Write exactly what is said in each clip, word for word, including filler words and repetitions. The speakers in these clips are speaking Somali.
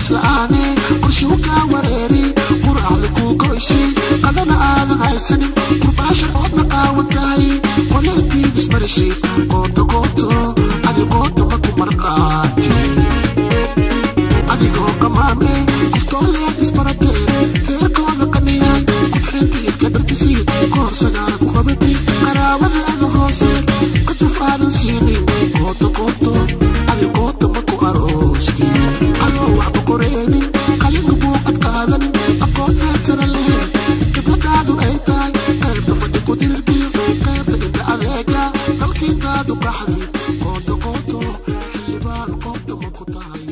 قرشلاني قرشوكا وريري قرع لكو قوشي قدنا آذن هايسني قرباشا قدنا قاوتاي وليتي بسمرشي قوتو قوتو أدي قوتو مكو مرقاتي أدي قوكا مامي قفتو لي اسمرتين كيكو ذقنياي قفحنتي كبرتسي قرصنا قوبتي قراوة هذا هوسي كنتو فادن سيني قوتو قوتو أدي قوتو مكو أروشتي ألو وحبو قريني قليل بوقت قادن أقوت هاتنا اللي قبلك عادو أيتاي قيبت فدكو تلبيو قيبت إنت عليكا تلكين قادو بحدي قوتو قوتو اللي بالو قوتو مكو تاي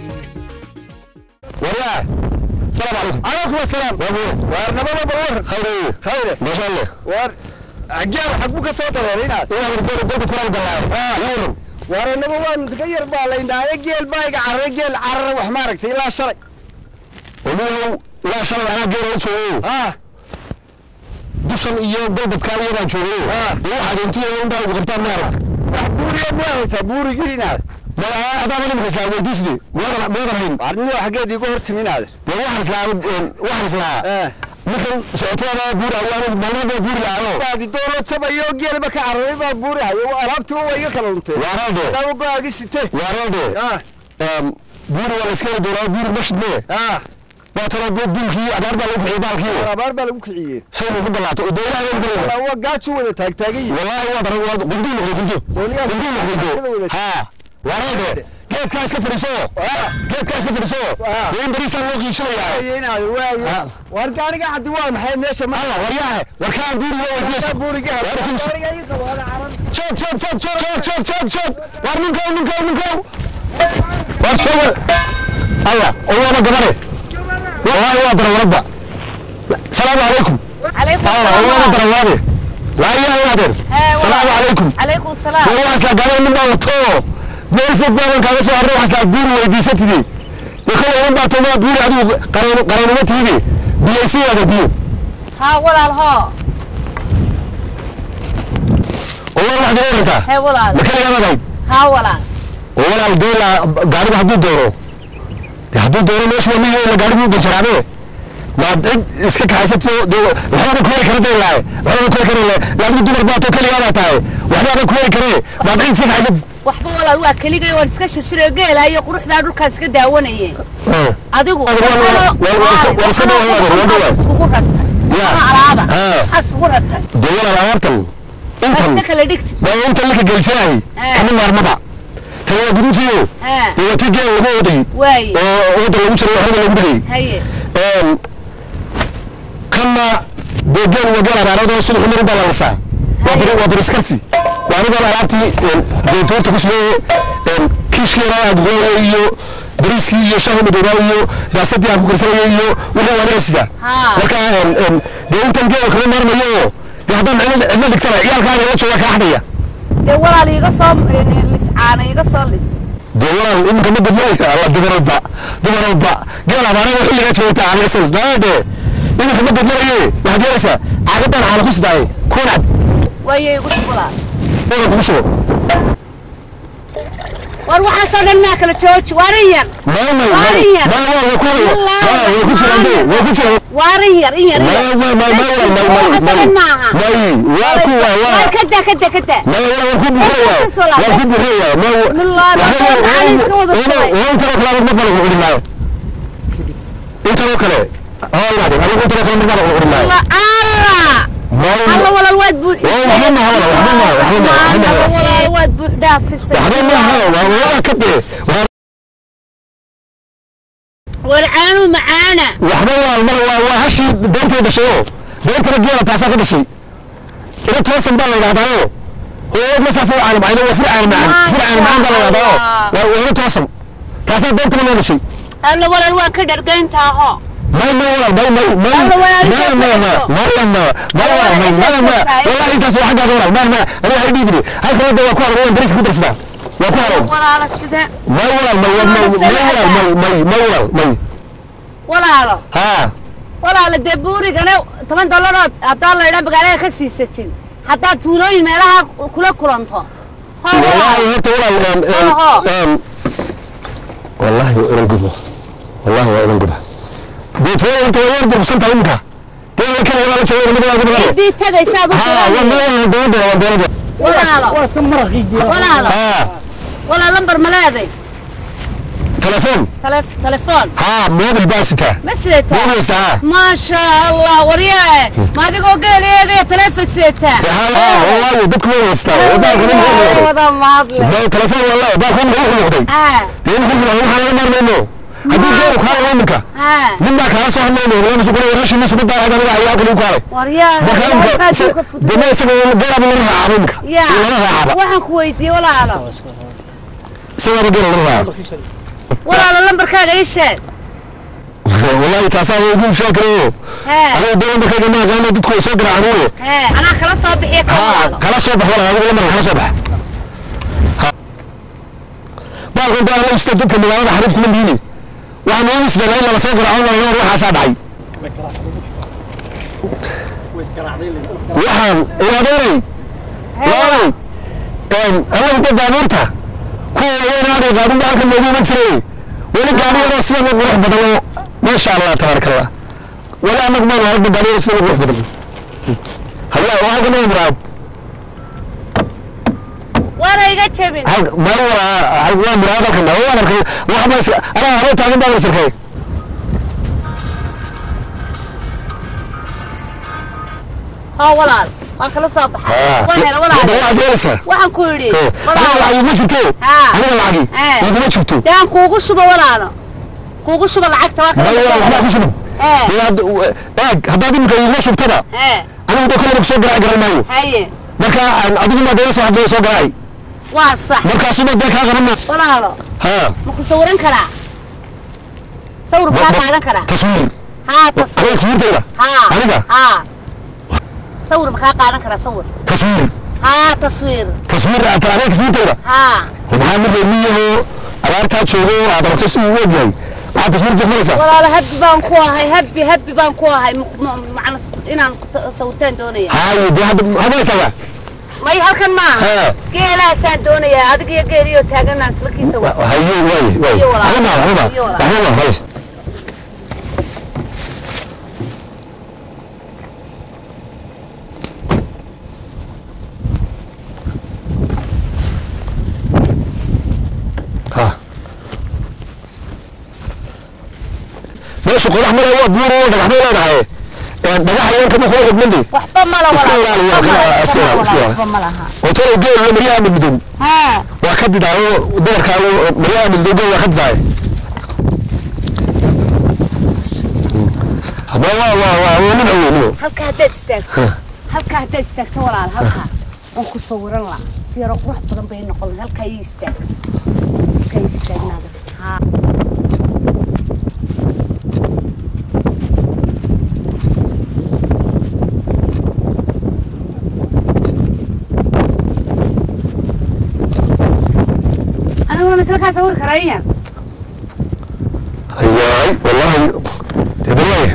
وريا السلام عليكم. عليكم السلام. ورنا بابا بور خير خير ما شاء الله. ور عجال حبوك صوت ورينا. ايه البر البر كلام قال. اه يورم. ورنا بابا تغير بالين دا يجيل بايق عرجل عر وحمارك لا شري. ولو لا شري انا غير شو. اه دشن iyo dalbad kale baan joogay. اه waxa intii oo inta ugu qabtaan maarag. buuriga buuriga buurigiina. ما هذا ما نبغى سلاوي ديسدي ما ما راهين عرني حاجات يقول هرتمين هذا واحد سلاوي واحد سلاوي مثل سعتنا بورا وانا ما بور لا بعد دولة سبع يوجي بك عربي بورا عرفت هو يكلمت وارده لا وقع ستة وارده اه بورا ولا سكر دولة بور مش ده اه ما ترى بور كي أدار بالك عبال كي أدار بالك كي سوي خد الله دولة لا هو قاعد شو ده تاج تاجي والله هو ترى هو قديم قديم قديم قديم ها وارده كيف كاس كفرسو كيف كاس كفرسو وين بريسا لوقي شو يا هنا واي وركان قاعد دوا محي ماشي ما الله ورياه وركان بوري هو جيس بوري قاعد شوف شوف شوف شوف شوف شوف شوف ور من كو من كو من كو ور شو الله هو ما قبره والله هو در وربا السلام عليكم عليكم السلام هو ما در وادي لا يا ولد السلام عليكم عليكم السلام هو اصلا قالوا من بوتو مين فوق بابا كذا سو أروح أصلا بور ويدي ستدي يقول يوم بعد ما بور عدو قرن قرن ما تيجي بيسي هذا بيو ها ولا الها والله واحد يورثه ها ولا بكل يوم هذا ها ولا ولا الدولة قارب حدود دوره حدود دوره ليش ومية ولا قارب مو بجرامه ما أدري إسكك حاسته دو وحنا بكل كرده لا وحنا بكل كرده لا لازم تدور باتو كل يوم هتاي وحنا بكل كرده ما أدري إسكك حاسته waxba walaal waa kaliya waan iska shirshirey geelayo quruxda dhulka iska daawanayeen adigu waa iska daawanayeen isku rarta ma alaaba asku rarta dawlad alaabtan inta iska kala dhigti waa inta la galshay kana marmaba tawa gudujiyo waa tigay lagu waday way oo oo lagu jiray waxa lagu dhigay haye ee kana deegan wadan araarado suuq mar balansa waa bariskasi وأنا بقول عرفتي دكتور تكشفه كيش كيرا أقوله بريسكي يشاه مدراويه راسدي أقول كرسيه ولا ولا سيدا لكن ده أنت مجيء وكمان مرة مياه ده هذا عمل عمل دكتور يا كان يلا شو كحدية ده ولا اللي يقصم لس عانى يقصم لس ده ولا إنك ما بدلك الله ده ربع ده ربع قال أنا أنا اللي جت شوية على أساس ده ده إنك ما بدلك إيه واحد يرسى عادة على خص ده كونك ويا يقص ولا ولا كوشو وروح أصلا ناكل تشوش وارير ما ما وارير ما ما وكل ما وكل عندي وكل وارير إيه ما ما ما ما ما أصلا معها ما واكو وا كده كده كده ما وكل هو وكل هو ما والله ما عايز كود الشيء وانت لو كلامك ما بقول لك معه انت لو كلام اه لا انا قلت لك ما بقول لك الله الله الله ولا الواد بو والله ما هو والله ما هو ولا الواد بو داف في السجن والله ما هو والله كبير والعانو معانا وحنا والله وهالشيء دورته بشيء دورته رجاله تعساك بشيء إذا توصل بالله يا هذا هو مثلا سوى عالم عينه وفي عالم معنا في عالم معنا بالله يا هذا وإذا توصل تعساك دورته من بشيء الله ولا الواد كده رجعت ها ما ما ولا ما ما ما ما ما ما ما ما ما ما والله أنت سوى حاجة دورة ما ما أنا هيديني هاي خلاص ده وكوار وين بريس كده سدا وكوار ولا على السدا ما ولا ما ولا ما ولا ما ما ما ولا ما ولا على ها ولا على الدبوري كانوا ثمان دولارات أطلع لنا بقالة كسي ستين حتى تولوين مالها كل كلانتها والله هرت ولا والله رجله والله وين نقولها بيت وين أنت وين برسنت علمك كيف كان يلا تشوي من هذا المدرب دي تجي سادو ها والله دود دود ولا لا واسكم مرقي ولا لا ها ولا لمبر ملاذي تلفون تلف تلفون ها موبل باسته مسلته موبل ساعة ما شاء الله ورياه ما تقول قال ايه تلف سيته ها والله بدك موبل ساعة وده كمان هذا ما ادري ده تلفون والله ده كم هو هو ده ها تين هو هو حاجة ما منه هذي جاي خالد منك ها من ذاك هذا صح منه ولا مسكون ورش الناس بدها هذا ولا عيال كلهم قال ورياه ده ما يسمى جرب من عامك يا waxaan ku weydiiyay walaalo سوى بدل الله walaalo lambarkaaga ii sheeg والله تاسعه يقول شاكره أنا دائما بكذا ما قام تدخل صدر عنوه أنا خلاص صبح يا كمال خلاص صبح ولا هذا لما خلاص صبح بعد كده أنا مستدد من أنا حرفت من ديني وأنا أنس ده ليلة صدر عنوه أنا أروح أساعد عي وحن إلى داري والله كان أنا بدي أمرتها كل يوم هذا قاعدين بعرف الموضوع مكسري ولا قاعدين رأسنا بروح بدلوا ما شاء الله تبارك الله ولا مقبل ولا بدلوا رأسنا بروح بدلوا هلا واحد ما يبرد وأنا يجت شبين ما هو هو مراد كنا هو أنا واحد بس أنا هذا تعلم بعمل سكاي ها ولا ما خلاص صبح وين ولا واحد جالسة waxaan ku yiri أنا العجيب ما شفته أنا العجيب أنا ما شفته ده kuugu shuba walaalo kuugu shuba lacagta waa ما هو ما كوشنو ee ee هذا دي مكان ما شفتها ee أنا بدي كل مكسور قراءة قراءة مايو haye marka adigu ma deeso hadii soo gaay waa sax marka soo deeq ka qarana walaalo ha ma ku sawiran karaa sawir ka qaadan karaa taswiir ha taswiir taswiirtayda ha aniga ha sawir ma ka qaadan karaa sawir taswiir ha taswiir taswiir aad taariikh taswiirtayda ha waxa mid miyaho abaarta joogo aad rabto si uu wajay waxa taswiir jifnaysa walaalo habbi baan ku ahay habbi habbi baan ku ahay macna inaan sawirtaan doonaya hayo de hada isaga may halkan ma geela saan doonaya adiga iyo geeliyo taagana islakiisa hayo way way ana ma ana ma ana ma hay ha meesha qodax mara waa buuro dhagax mara leedahay dhagax ayaan ka muuqdo xidmandi waxba ma la wala iska ma laha oo tolo geel la mariyaa midmidin ha waa ka didaayo dumarka mariyaa midmidin waa ka didaay haba waa waa waa nin aweyno halka hadda istaagto halka hadda istaagto walaal halka oo ku sawiran la si yar qurux badan bay noqon halka ay istaag ka istaagnaada ha مثل كذا صور كراية. هياي والله تبريه.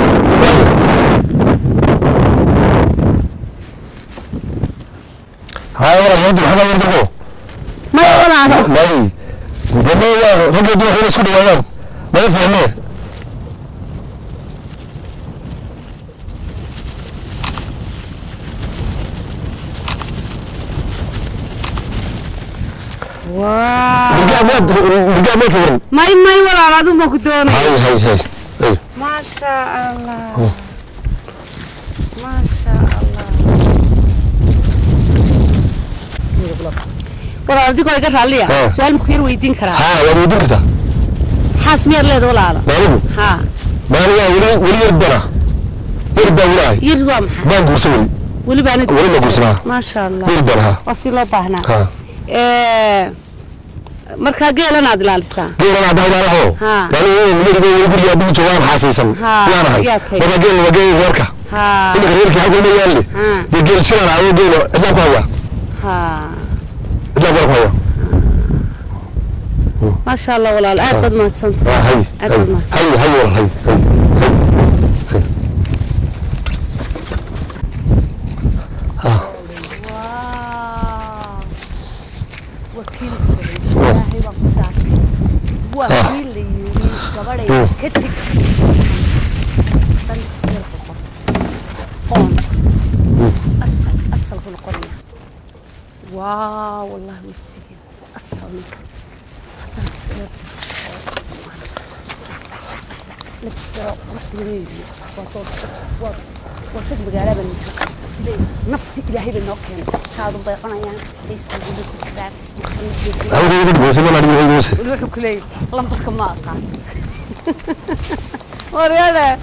هاي والله يدري هذا يدري. ما يقول هذا. ما هي. وبما رجع يدري هنا سود ولا ما يفهمه. واو. رجع ما رجع ما يفهم. ما ما ولا هذا ما كدون. هاي هاي هاي. ما شاء الله. ما شاء الله. ولا أريد أقول لك عليها. سؤال مخير ويدين كرا. ها ولا ويدين كذا. حاسمير ليه ولا على. مالو. ها. مالو ولا ولا يربنا. يربنا ولا. يربنا محل. بانك مسوي. ولي بانك. ولا مسوي. ما شاء الله. يربنا. وصيله بهنا. ها. إيه. marka geelana aad ilaalisa geelana aad ilaaliso yani miriga guriga bii joogan xaasiisan yaanahay wada geel wada geel warka ha inta reerki xaq uma yaali de geel jiraan ayo geelo ila ku haya ha ila ku haya ma sha Allah walaal aad bad ma tsanta hay hay hay walaal hay ha وكيل gabadhay ka tag dan sir boqor on asal asal buu qornaa waaw wallahi mustaqim asal ninka لبسه وحدي وطول وطول مقالة بالنسبة نفتي إلهي بالنوكين شادو بيقنا يعني فيسبوك اللي بعد أنا أقول بوسي ما نبي بوسي الوحو كلي لم تركب ما أقع وريانا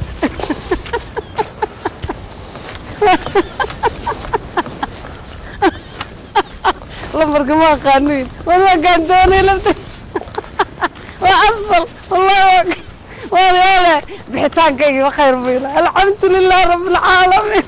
لم تركب ما أقعنين والله كان دوني لم تركب وأصل والله أكبر وريانا بحتاجك وخير بينا الحمد لله رب العالمين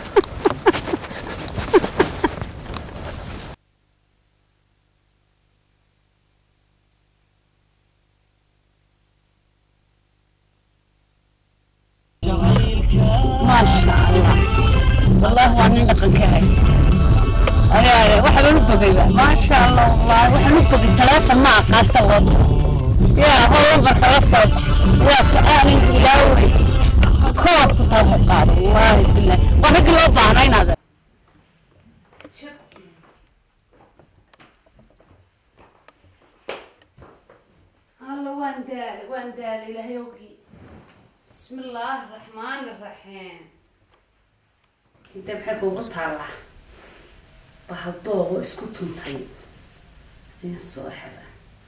ما شاء الله والله وانا دقن كهيس ايا waxa lagu bogayba ma sha Allah wallahi waxa lagu bogay telefoon ma aqaasa wado يا هو بركة صوب وكأني يلاوي كوب تطبق والله بالله ونقل وضعنا هذا الله واندال واندال إلى هيوقي بسم الله الرحمن الرحيم انت بحب وطلع بحطوه اسكتهم طيب يا الصاحبة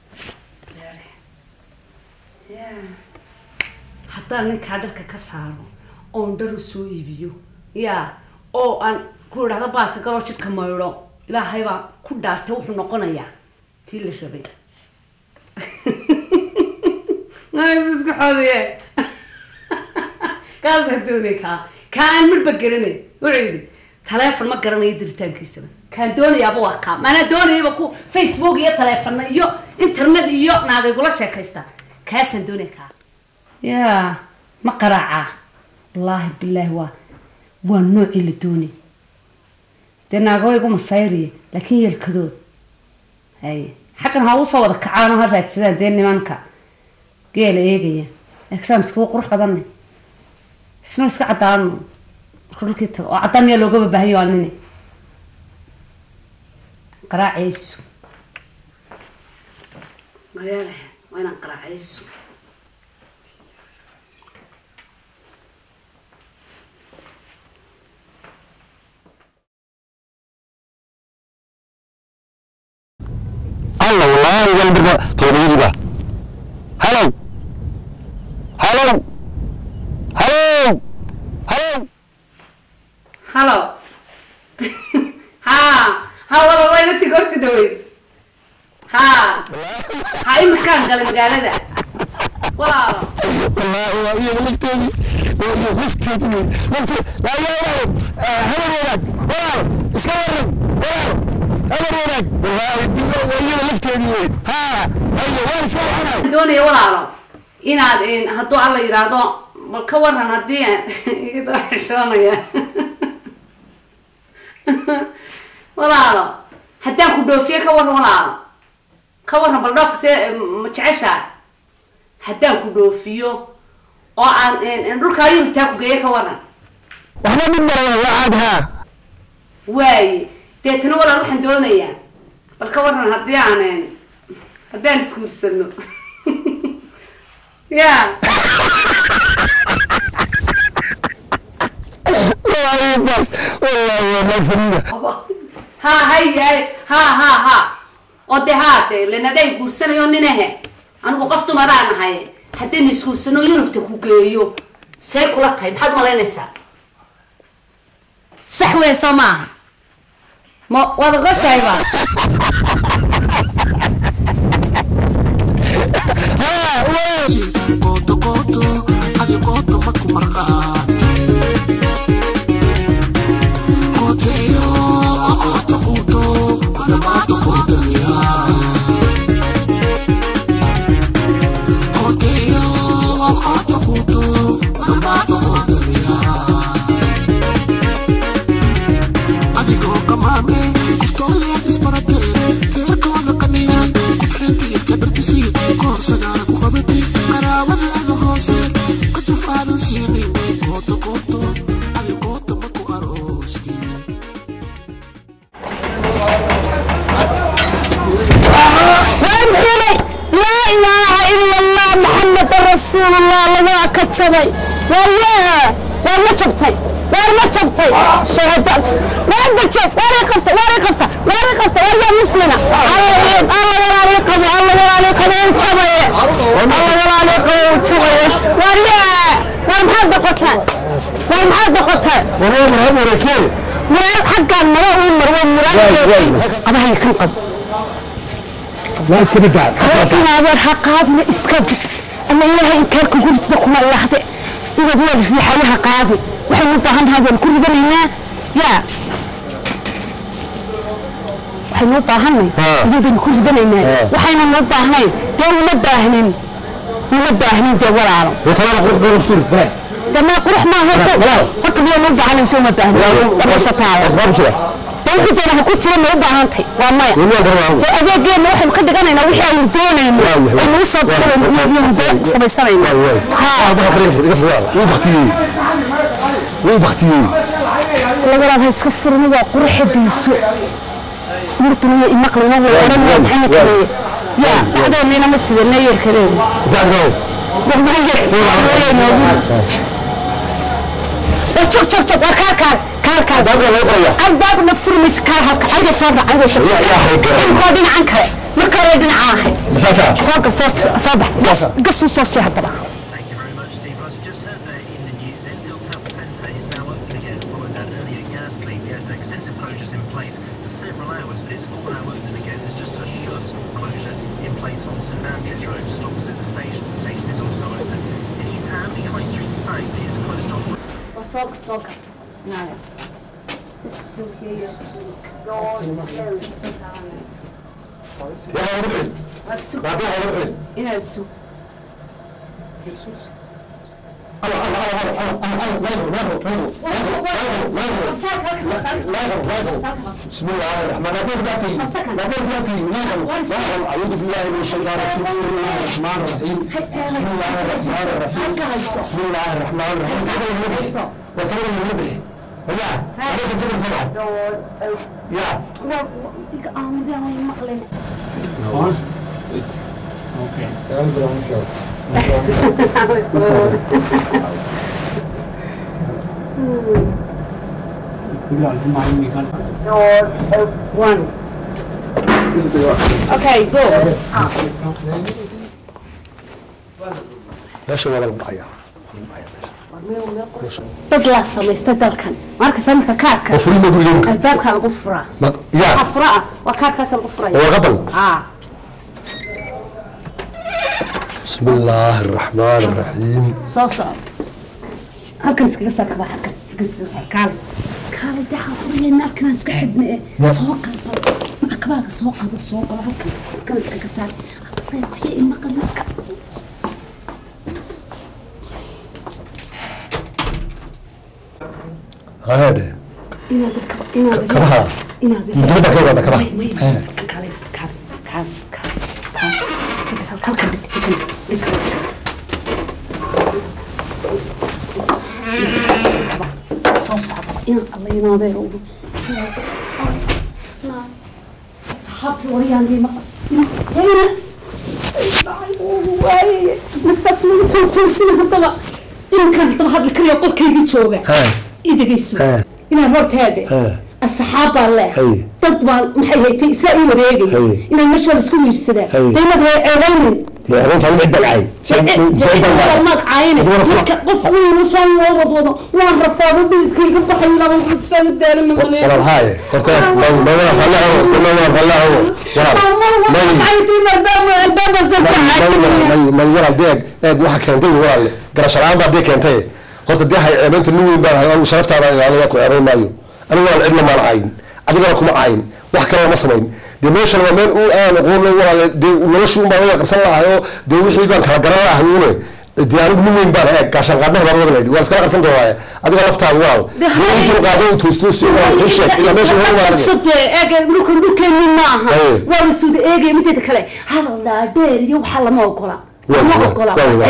حتى أنك هذاك كساره أو درسوا يبيو يا أو أن كل هذا بعد كقولوا شد كمايرو لا هيبا كل دارته وحنا يا كل شيء ما يصير كحاضي كذا دوني كا كان مربقرني وعيدي تلفون ما قرنا يدري تانكيسنا كان دوني يا أبو أكا ما أنا دوني بكو فيسبوك يا تلفون يو إنترنت يو نادي يقول شيء كيستا كاسن دوني كا يا ما قرعة والله بالله هو هو النوع اللي دوني دينا قوي يقوم الصيرية لكن هي الكدود هاي حقا هاو صوت كعانو هالرات سيدان ديني مانكا قيل ايقيا اكسان سكوق روح بدني سنو اسكا عدانو كلو كيتو وعدان يلو قوي بهيو عنيني قراع عيسو مريالي وين قراع عيسو الله والله قلبي طويل بقى هلو هلو هلو هلو هلو ها ها والله وين انت قلت دوي ها هاي مكان قال مقالة ده والله والله هي لفتني لفتني لفتني لا يا ولد هلو ولد ولد اسكور ولد هذا ولد والله ويا لفتني ها ايوه وين سوى انا دوني والله إن هاد إن هدو الله يرادو بالكورن هدي يدو حشونيا والله حتى كدو فيه كورن والله كورن بالدوف سي متعشى حتى كدو فيه أو عن إن ركا يوم تاكو جاي كورن وإحنا من مرة وعدها واي تيتنو ولا روح دونيا بالكورن هدي عن هدي نسكور سنو يا والله بس والله والله فريدة ها هي هاي ها ها ها أودي هاتي لأن ده يقول سنة يوم ننهي أنا وقفت مرانا هاي حتى نسكور سنة يوم تكوكيو سيكولا تايم حد ما لا ينسى سحوة سماها ما وضع شايبا ها وين قوتو قوتو أدي قوتو مكو مرقات قوتيو قوتو قوتو أنا ما تقوتو يا قوتيو قوتو قوتو أنا ما تقوتو يا أدي قوكا مامي كفتولي أدسبرتي كيركو لقنيان كفتحنتي كبرتسي كورسنا كوخبتي قراوة hoose kutuf aadan siinin kooto kooto adi kooto maku aroosti لا إله إلا الله محمد رسول الله لما كتشبي والله والله شبتي والله شبتي شهد والله شبت ولا قبت ولا قبت ولا قبت والله مسلمة الله الله ولا عليكم الله ولا عليكم شبي الله ولا عليكم شبي والله والمحب قتل والمحب قتل والله مرحبا وركيل مراد حقا مراد مراد مراد أنا هي كم قبل لا يصير بعد لكن هذا الحقاب ما إسكت أنا إله إن كان كل تبقى الله حتى إذا دول في حالها قاضي وحين نطعم هذا الكل بيننا يا وحين نطعمني يبي الكل بيننا وحين نطعمني دول مباهنين مباهنين دول العالم ترى أروح برسول بلاد ده ما أروح ما هو سو فكر يوم نرجع على مسوي مباهنين ده مش هتعرف تنفيذ أنا كنت لما يبقى عندي والله أجا جينا واحد مقدر أنا نوحي على الدون إنه يصاب يوم دون سبع سنين ها هذا خريف يفضل وين بختي وين بختي لا ولا هيسكفر نبغى قرح بيسوع مرتنا يمقل نبغى ورنا محنك يا هذا اللي أنا مسد النير كذا بعد ما بعد ما يجي شوف شوف شوف كار كار كار كار باب لا يفريا الباب نفر مسكار هك عندي صوب عندي صوب يا يا هيك قاعدين عنك ما قاعدين عاهي اساسا صوب صوب صباح قص قص صوص سي هذا Thank you very much, Steve. As you just heard there in the news, Enfield Town Centre is now open again following that earlier gas leak. We had extensive closures in place for several hours, but it's all now open again. There's just a short closure in place on St Andrews Road, just opposite the station. The station is also open. In East Ham, the High Street site is closed off. صوب صوب نعم السوق هي السوق يا رفعت السوق بعدها رفعت هنا السوق الله الله الله بسم الله الرحمن الرحيم أعوذ بالله من الشيطان الرجيم بسم الله الرحمن الرحيم بسم الله الرحمن الرحيم بسم الله الرحمن الرحيم وصبر النبي يا هذا الجبل طبعا يا Okay. سلام برام شو one okay go ليش ولا الضحية dad la samaysta dalkan marka sanadka kaarka وفري ما يقول يوم albaabka lagu furaa يا afraa waa kaarkaas lagu furaa هو غضب ah بسم الله الرحمن الرحيم soo socod halkan iskaga saar kaba halkan halkan iskaga saar kaale kaale daa furiyeen halkan iska xidhne soo qalba ma kabaaga soo qado soo qado halkan halkan iskaga saar halkan waxay ima qalmadka هذا inaad inaad كبها inaad جبت كبها هذا كبها kaale kaale kaale kaale halkan soo socda in alla inaadeer ugu asxaabtii waryaandii ma heyna waaye masaas lagu tuutuusina haddaba inkan haddaba hadli kariyo qolkaygii jooga ii dhegeyso inaan hortaade asxaab baa leehay dad baa maxay haytay isaa ii wareegaya inaan meesha isku wiirsadaa daymad reereeynin يا ريت هذا عند العين ما عاينه قف وين وصل وض وض وان رفاض بيدك يقبح لنا وتسال الدار من غني والله الهاي قلت ما ما خلاه ما خلاه ما عيتي الباب الباب الزبده ما ما يرى ديك اد waxa keentay walaal garash raan baa deek keentay horta deehay eeynta nuuyin baa hada sharaftaada aniga ku eeray maayo aniga walaal cidna ma ahayn adiga kuma ahayn wax kale ma sameyn de meesha waa meel uu aan aqoon walaal de noloshu ma wada qabsan lahayo de wixii baan kala garan lahayo diyaarad nuuyin baa ay gaashan qaadna baa wada waa iska qabsan doonaa adiga laftaada walaal de intuu qaado uu toosto waa xisheed ila meesha waa wada sadde eega dhulkan dhulkeen ma aha waa suuda eega midda kale hadal dheer iyo waxa lama ogola ما أقول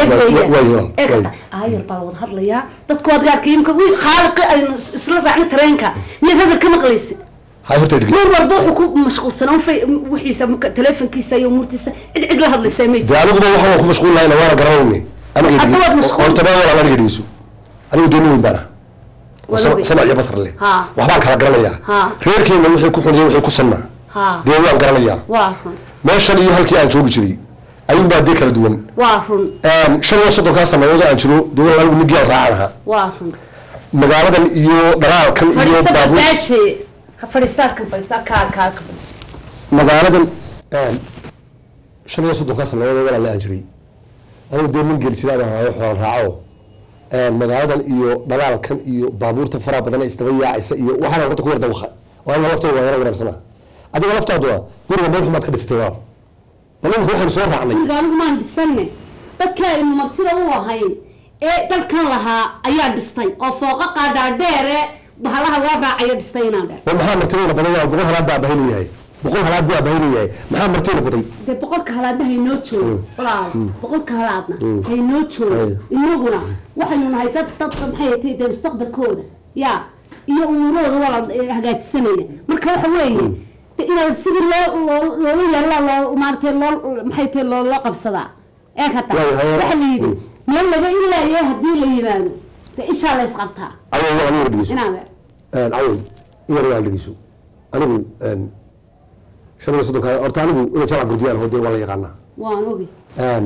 إيه هاي البلوض هذا ليا تتقعد قاعد كيم كوي خالق إسلام عن ترينكا من هذا كم قليس هاي هو تدري مر برضو حكوم مشغول سنة في وحيسة تلفون كيسة يوم مرتسة ادعي له هذا اللي سميت ده أنا قبل واحد أكون مشغول لا أنا ورا قراني أنا جديد أرتباه ولا أنا جديسو أنا وديني من برا سمع يا بصر لي وحبارك على قرانيا غير كي من وحي كحول وحي كسمة ده هو قرانيا ما شاء الله هالكي أنا شو بيشري أيوة بعد ذكر دوم وافن أم شنو وصلت كاسة ما وضع أنشلو دول الله نجي راعها وافن مقالة إيو برا كم إيو بابو فريسات فريسات كم فريسات كار كار كفرس مقالة أم شنو وصلت كاسة ما وضع الله أنشري أنا ودي من قلت لا أنا راح راعه أم مقالة إيو برا كم إيو بابور تفرع بدنا يستوي عيسى إيو وحنا قلت كوير دوخة وأنا لفته وأنا وأنا بسمع أدي لفته دوا كل ما ما تخبز استوى والله هو حنصور عني قالوا ما عندسنة dadka in martida u ahayn ee dalkan lahaa ayaa dhistay oo fooqa qaada dheer bahalaha loo raacayo dhistaynaa waxa martida badan waa boqol halaad baa baahinayay boqol halaad baa baahinayay maxaa martida baday de boqolka halaadna hay noo joogo walaal boqolka halaadna hay noo joogo inaguna waxaynu nahay dad dad maxay tahay mustaqbalkooda yaa iyo umurooda wala hagaajisanaya marka waxa weeye إلى سيد الله لو يلا لو مارتي لو محيتي لو لو قبصدا إيه كتا وحليدي يلا ده إلا يهدي لي يلانو إيش الله يسقطها أنا أنا أنا بديسو نعم أنا أول يروي على بديسو أنا بقول أن شنو يصدق أرتاني بقول أنا شرع قديان هو ده ولا يقعنا وانوجي أن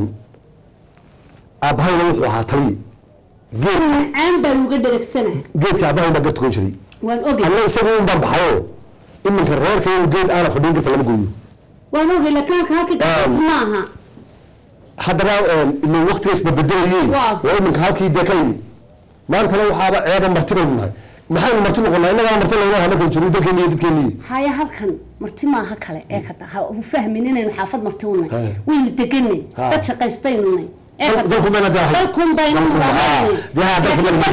أبهاي نروح حاتلي جيت عم بروج درك سنة جيت أبهاي ما قدرت كون شري وانوجي أنا يسوون ضرب حيو إما كرر كي وجد أنا فدين قلت لهم قوي. وأنا أقول لك كان هاك معها. حضر اللي وقت يسبب بديه. ومن هاك يدكيني. ما أنت لو حاب عيب مرتين منها. ما هاي مرتين قلنا إننا مرتين لنا هذا كل شيء دكيني دكيني. هاي هالكن مرتين ما هكله إيه كده هو فاهمين إن حافظ مرتين وين دكيني. تشقيستين مني. دلكم بين ده دلكم بين ده هذا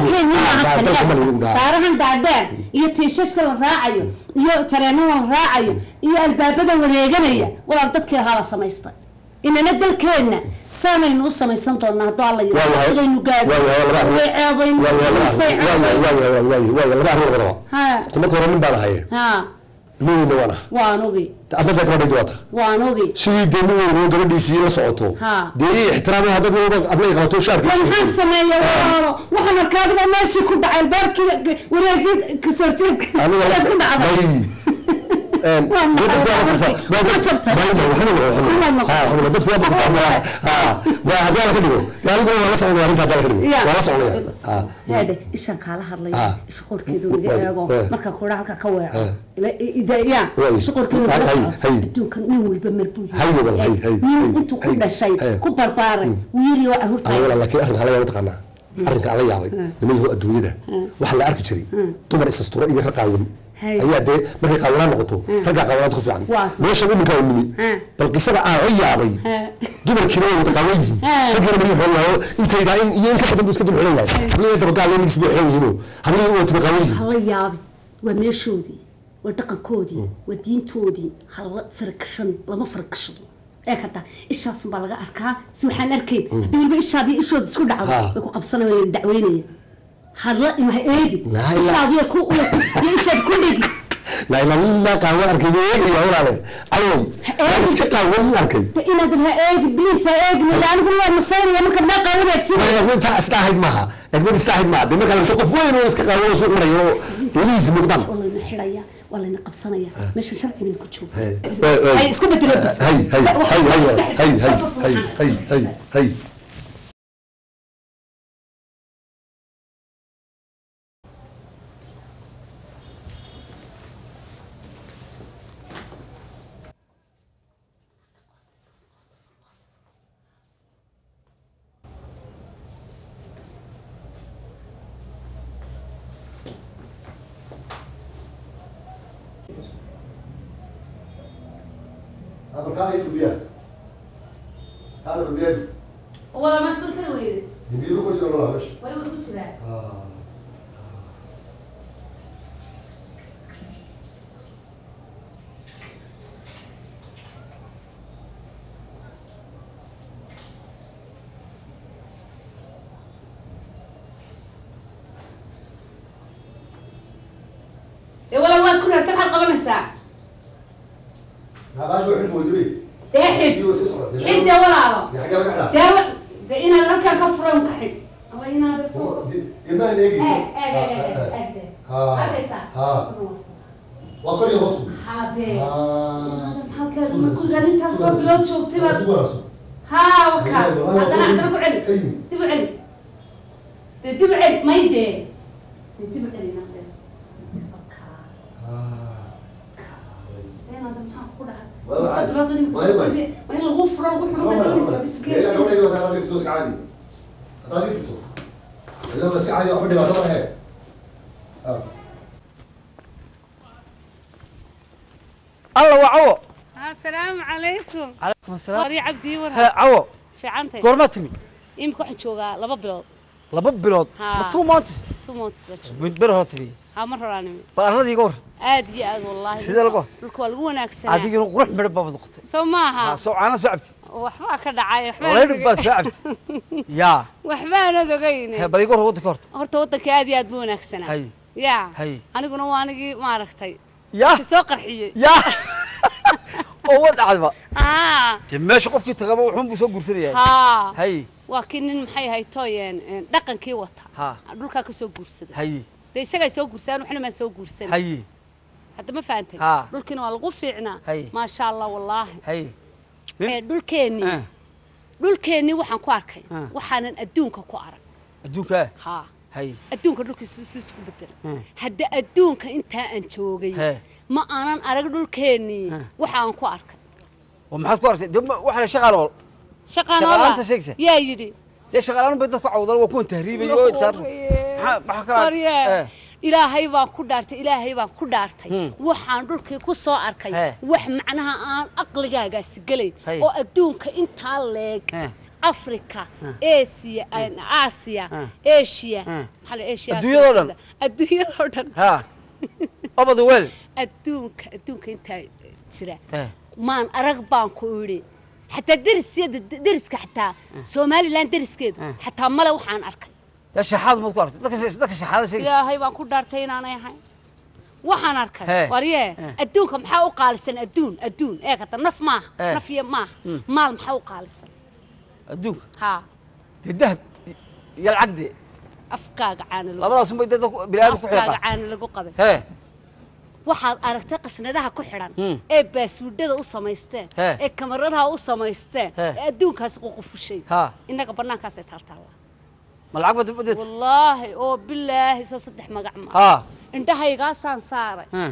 كمان تارهن دعدان يتيشش الراعي يو ترينه الراعي يو البابده وريغنيا ولا ددك هذا سميستا إن ندل كنا سنة نص ما يسنتنا هذا الله يرضى نقاد وعابين ويا ويا ويا ويا لا هو غلط ها تمكر من بعد هاي ها مين وانا وانوغي أبدا كمان دوات وانوغي شيء دمو ونقدر نديسيه صوته دي احترامه هذا اللي قبل يغلطوا شارك من حسنا يا ورا وحنا كذا ماشي كنت على الباب كذا ولقيت كسرتك أنا كنت على أم بدك تروح بس ما شفت ما يبغى ها هم بدك تروح بس ما ها وهذا كله قال لي ولا سوى ولا هذا كله ولا سوى ها هذا إيش كان هذا إيش قول كده وجاء مركب كورة هالك كوع إذا يا إيش قول كده بس أنتوا كنوا البمربوي هاي والله هاي هاي أنتوا كل شيء كبر بارن ويري وعهورتاي والله لكن إحنا على يوم تقنا أرنك على يابي لمن هو الدنيا ده وحلا أرك شري تمر إستورة إيه رقاون ayaa de markay qawlaan noqoto raga qawlaan ku fiican meesha uu ka yimid bal qisada aan ciyaabay dumarkii oo taqaaway ragina ma yaqaan intay daain iyo in ka badan iska dul xulay hablaha tabaqaa loo nisbi xulay yihiin hablaha oo tabaqaaway hala yaab waa meeshoodii waa dhaqankoodii waa diintoodii hala farqashan lama farqashado ee ka taa ishaas baa laga arkaa si waxaan arkay hadii walba ishaadii ishood isku dhacdo way ku qabsanayaan dacweynaya هذا ما إيدي الشعبية كو يشهد كل لا لا لا قهوة أركي إيدي يا ولد ألو بس كقهوة أركي إن هذا إيدي بليس إيدي من اللي أنا أقول له مصير يا ممكن ما قهوة كتير ما يقول أنت استعهد معها يقول استعهد معها بما كان تقف وين ويسك قهوة سوق مريو وليز مقدم والله نحرية والله نقب صنايع مش شركة من كتشوف هاي اسكت تلبس هاي هاي هاي هاي هاي هاي هاي هاي هذا كان يفبيها هذا بالبيت والله ما صرت له ويرد يبيلو كويس ولا مش ولا ما كنتش لا اه dee walaal waad ku reerta maxaad qabanaysaa naqaashu xil mooyay dee xid xid dee walaalo dee dee inaad halkaan ka furan ka xid ama inaad imaa leegi eh eh eh eh ha arkaysaa ha waa kor iyo hoos ha dee halkaan ma ku galintaa soo bilood joogtay baa ها وكا هذا أنا أقول علي تبع علي تبع علي ما يدي تبع علي نقدر وكا أنا هذا محاط كلها بس أدرى ما ما يلغفر الغفر بس بس كيس لا لا لا هذا فلوس عادي هذا فلوس إذا بس عادي أحد ما ترى هيك الله وعو السلام عليكم عليكم السلام قري عبدي ورا ها عو في عنتي قرمتني يمكن واحد شوغا لبا بلود لبا بلود ها. تو مانتس تو موتس من برهتبي ها مرة راني بارادي قور عاد يا عاد والله سيدا لقو لك والله وناكسن عادي قروح مربا بدقتي سو ماها سو انا صعبت waxba ka dhacay والله بس صعبت يا waxba aan ogeyn ها بري قور ودك كورت horta wadanka aad iyo aad buu wanaagsanaa هي yaa هي aniguna waa anigii maaragtay يا soo qarxiyay يا oo dhacayba aa meesha qofkii tagaba wuxuu buu soo guursanayay haa hay waa kinin maxay ahay tooyeen dhaqankii wata ha dhulka ka soo guursaday hay de isaga soo guursan waxna ma soo guursan hay hadda ma faantay ها. dhulkina waa lagu fiicnaa هي ma sha Allah wallahi hay ee dhulkeeni ah dhulkeeni waxaan ku arkay Ah. waxaanan adduunka ku arag adduunka haa hay adduunka dhulkiisa isku bedel Ah. hadda adduunka inta aan joogay He. ma aanan arag dhulkeeni Ah. waxaan ku arkay وما ku artay dib waxa la shaqaalo shaqaalaanta sheegtay yaa yiri dee shaqaalaan bay dadku cawdaan waa kuwan tahriibayo tar waxa kala ilaahay baan ku dhaartay ilaahay baan ku dhaartay Hmm. waxaan dhulkii ku soo arkay He. wax macnaha aan aqligaagaasi galay Hey. oo adduunka intaa leeg He. afrika asia aasiya He. asia He. maxaa la asia Adduunyadoo dhan. adduunyadoo dhan ha abada weel adduunka adduunka intaa jira eh maan arag baan ku yidhi xataa derisyada deriska xataa somaliland deriskeedu Eh. xataa male waxaan arkay yaa shaxaad ma ku artay dadka dadka shaxaada sheegay ilaahay baan ku dhaartay inaanay ahayn waxaan arkay Eh. waryee Eh. adduunka maxaa u qaalisan adduun adduun ee kata naf maaha Eh. naf iyo maaha Hmm. maal maxaa u qaalisan adduunka haa dee dahab iyo lacagde afkaaga caana lagu labadaas un bay dadka bilaadan ku afkaaga xiiqa caana lagu qabay hee waxaad aragtay qasnadaha ku xidhan Hmm. ee baasuudhada u samaysteen Eh. ee kamaradaha u samaysteen Eh. ee adduunkaasi ququfushay ha innaga bannaankaasay taaltaallaa ma lacag bad badeed wallaahi oo bilaahi soo saddex magac ma ha indhahaygaasaan saaray ha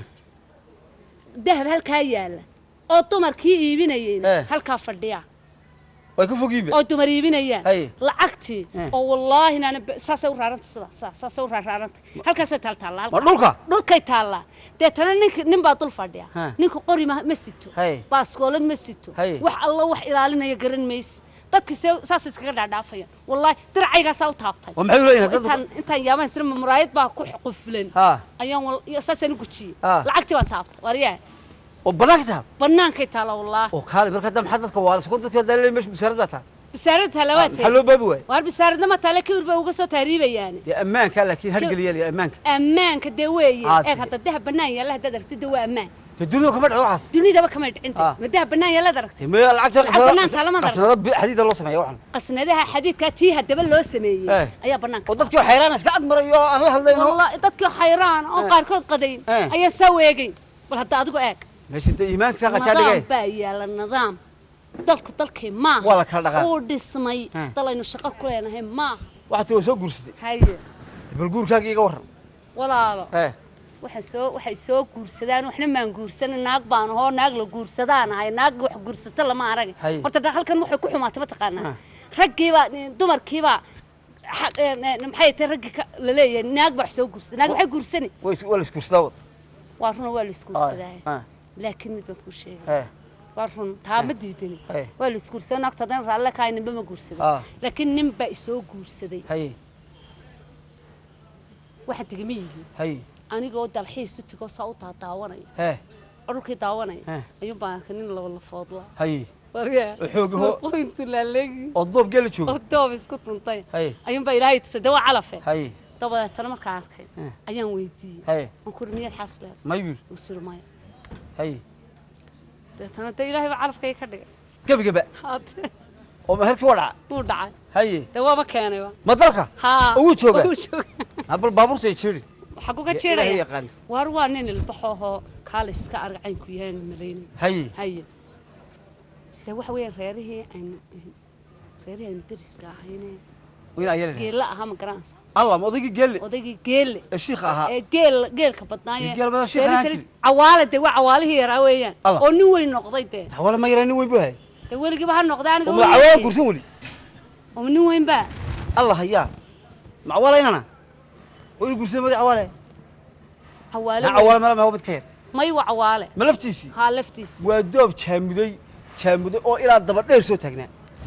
dahab halkaa yaalla oo dumarkii iibinayeen Eh. halkaa fadhiya way ka fogiiba oo dumar iibinayaan Hay. lacagtii Eh. oo wallaahi inaana saasay u raaranta sida saa- saasay u raaranta halkaasay taaltaallaa ma dhulka dhulkay taallaa deetana ninka nin baa dul fadhiya Ha. ninka qori ma ma sito Hay. baaskoolad ma sito Hay. wax alla wax ilaalinaya garan mayse dadkii see saas iskaga dhaadhaafayaan wallaahi diracaygaasaa u taabtay waa maxay u leeyihiin intaan dadku intaan yaaban sir muraayad baa ku qufulan ha ayaan wal iyo saasaan u gujiyey Ah. lacagtii baan taabtay waryaa oo banaanka taal bannaankay taalla wallaahi oo kaali marka hadda maxaa dadka waa isku dadka dalay meesh bisaarad baa taal bisaaradda maxaa talawaatay loo baabi waay waar bisaaradna ma taale kibir baa uga soo taariibayaan dee ammaanka laakiin hargeliya ammaanka ammaanka dee weeye Aad. ee hadda dahab bannaan yaalla haddaad aragtid waa ammaan dee dunida kama dhaco waxaas dunidaba kama dhicin Ah. ma dahab bannaan yaallad aragtid dee mee lacagta Lacag banaanka lama daro. qasnada xadiida loo sameeyo waxan qasnadaha xadiidka tii haddaba loo sameeyey Eh. ayaa bannaanka oo dadkii xayraan iska ag marayo aan la hadlayno wallahi dadkii xayraan oo Eh. qaarkood qadayn Eh. ayaa soo weegay bal hadda adigu eeg meesha dee iimaanka ka qashaa nidaam dhigay baa yaalla nidaam dalku dalkii maaha Waa la kala dhaqaa. uu dhismay Eh. dalaynu shaqo ku leenahay maaha waxaad tii waa soo guursatay haye bal guurkaaga iga warran walaalo eh waxay soo waxay soo guursadaan waxna maan guursanin naag baan ahoo naag la guursadaan ahay naag wax guursata lama arag Hay. horta da- halkan waxay ku xumaatay ma taqaanaa Ah. raggiiba dumarkiiba xa- ee, ee, maxay tahay raggi ka la leeyahay naag baa wax soo guursada naag waxay guursani way waa la isguursadaa wad waa run waa la isguursadaa ah laakiin mid baan kuu sheegay eh waa run taa ma diidani Hay. waa la isguursadaa naagta haddana raalle kahay ninba ma guursaday Ah. laakiin nin baa isoo guursaday hay waxa degma yihiin hay anigoo dalxiis u tegoo saa u daadaawanaya eh dhulkii daawanaya Eh. ayuun baan arkay nin laba lafoodla hay waryaa Waxoogaho. qoyntu laaleegi oo doob geel joogo oo doob isku tuntay Hay. ayuun baa ilaahay tusay dawaa calafe hay dabadeetana markaa arkay ayaan weydiiyey haye aan ku miyad xasleed maybil usul may haye deetana de ilaahay ba calafkay ka dhigay gabi gaba oo ma halkii wada uu dhacay haye de waaba keenay ma dalka ha ugu jooga ugu jooga abal baabuurta ay jeeri waxa ku ka jeeray war waa nin ilbaxo kaalis ka argacayn ku yahay maleeyay haye haye de waxa weeyaan reerihii aan reerihii aan dariska ahaynay وين عيالنا؟ جيل لا أهم كرانس. الله ما ضيق جيل. وضيق جيل. الشيخ أها. جيل جيل كبطناية. جيل بدل الشيخ نانتي. عوالة ده وعوالة هي راويان. الله. ونوي النقطة ده. عوالة ما يرى نوي بها. تقول كيف هالنقطة أنا. وما عوالة قرسولي. ومنوي بقى. الله هيا. مع عوالة أنا. وين قرسولي ما عوالة. عوالة. عوالة ما ما هو بتكير. ما يو عوالة. ما لفتيسي. ها لفتيسي. ودوب شامدي شامدي أو إلى الدبر ليش سو تجنا.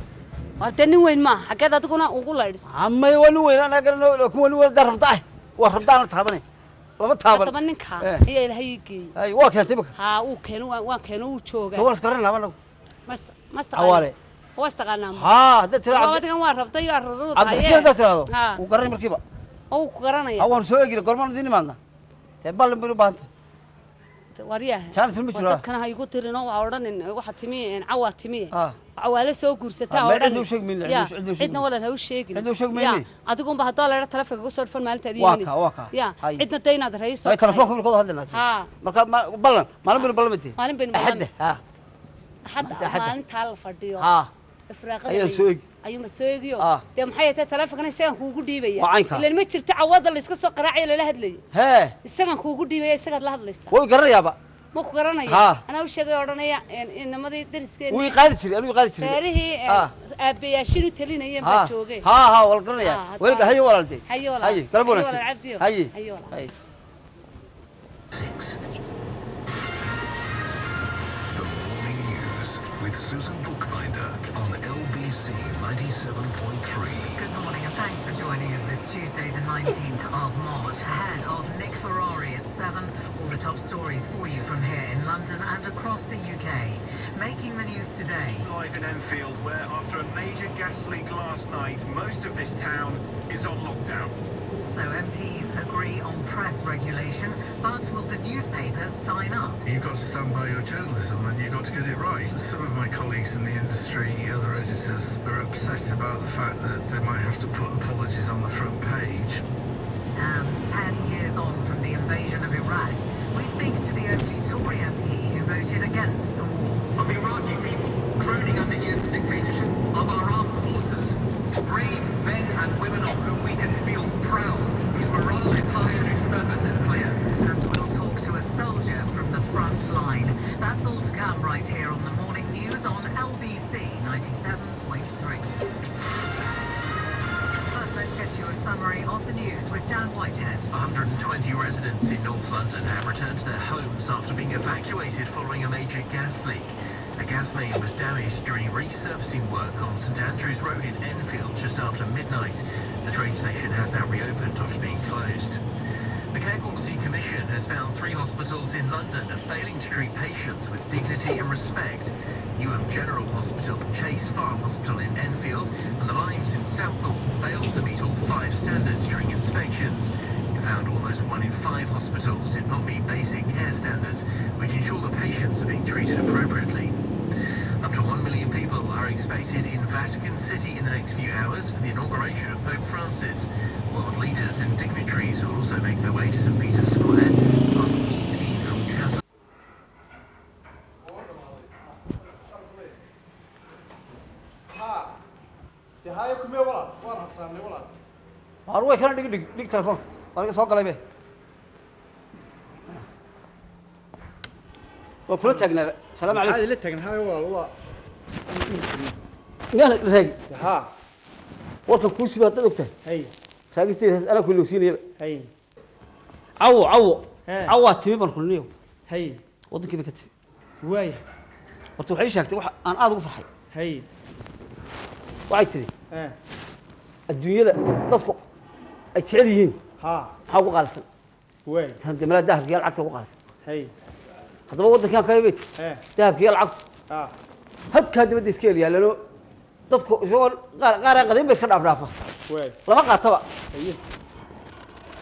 وتني وين ما حكذا تكون أقول لارس. عمي وين وين أنا قرنا كون وين در ربطاه وربطان تهابني. لا بتهابن. طبعا نكها. هي هيجي. أي واقع تبك. ها وكانوا وكانوا شوجا. تورس كرنا لا منو. مست مست. عوالة. واستغلنا. ها ده ترى. عوالة كمان ربطة يا ربطة. عبد الحكيم ده ترى هذا. وقرني مركبة. أو قرنا يا. أول سوي كده قرمان ديني مالنا. تبالم بيرو بانت. وريها كان في المجرى كان هيقول ترينا وعورنا إن واحد تمية إن عواد تمية آه عوالة سو كورستا ما عنده شيء من عنده عندنا ولا هو شيء عنده شيء مني أتقوم بهطال على تلفك قصور فن مالته دي واقع واقع يا عندنا تينا ده رئيس هاي تلفونك من كذا هذا ها مركب ما بلن ما لهم بين بلمتي ما لهم بين أحد ها أحد ما أنت على فرديو ها إفراق أيوة سوق أيوة مسوقيو آه تم حياة تلفك أنا سين هو قدي بيا وعينك اللي المتشر تعوض اللي سكسو قراعي اللي لهد لي ها السمك هو قدي بيا سكت لهد لسه هو يقرر يا با ما قررنا يا أنا وش جاي قررنا يا إن ما ذي درس كده هو يقعد شري أنا يقعد شري تاريه آه أبي أشيله تلين أيام بتشوقي ها ها والقرن يا وين هاي ولدي هاي ولا هاي قلبونا هاي هاي هاي ولا هاي with Susan Bookbinder on L B C ninety-seven point three. Good morning and thanks for joining us this Tuesday the nineteenth of March. Ahead of Nick Ferrari at seven, all the top stories for you from here in London and across the U K. Making the news today. Live in Enfield where after a major gas leak last night, most of this town is on lockdown. Also, M Ps agree on press regulation, but will the newspapers sign up? You've got to stand by your journalism and you've got to get it right. Some of my colleagues in the industry, other editors, are upset about the fact that they might have to put apologies on the front page. And ten years on from the invasion of Iraq, we speak to the only Tory M P who voted against the war. Of Iraqi people, crooning under years of dictatorship, of our armed forces, brave men and women of whom we can feel proud, whose morale is high and whose purpose is clear. And we'll talk to a soldier from the front line. That's all to come right here on the morning news on L B C ninety-seven point three. First, let's get you a summary of the news with Dan Whitehead. one hundred twenty residents in North London have returned to their homes after being evacuated following a major gas leak. A gas main was damaged during resurfacing work on St Andrews Road in Enfield just after midnight. The train station has now reopened after being closed. The Care Quality Commission has found three hospitals in London are failing to treat patients with dignity and respect. Newham General Hospital, Chase Farm Hospital in Enfield and the Limes in Southall failed to meet all five standards during inspections. It found almost one in five hospitals did not meet basic care standards, which ensure the patients are being treated appropriately. Up to one million people are expected in Vatican City in the next few hours for the inauguration of Pope Francis. World leaders and dignitaries will also make their way to St Peter's Square after evening from Catholic. أروح كنا دق دق دق تلفون أنا سوق قلبي وكل تجنا سلام عليكم. هذه اللي تجنا هاي والله والله. مين رجع؟ ها. وركب كوسي ده دكتور. هي. راجستي أنا كل وسيلة. هي. عو عو. عو تبي بنقولنيه. هي. وضن كيف كتب. واي. ورتوحي شاكتي وح أنا أضرب فرحي. هي. وعيتني. ها. الدنيا ده ضفق. أتشعليين. ها. حاول قالسن. واي. تهمت ملا دهب قال عكس وقالسن. هي. هذا وضن كان في بيت. ها. دهب قال عكس. آه. هب كان بدي سكيل يا لأنه ضفق شغل قار قار قديم بس كان أفرافه. واي. لما قاتوا. هي.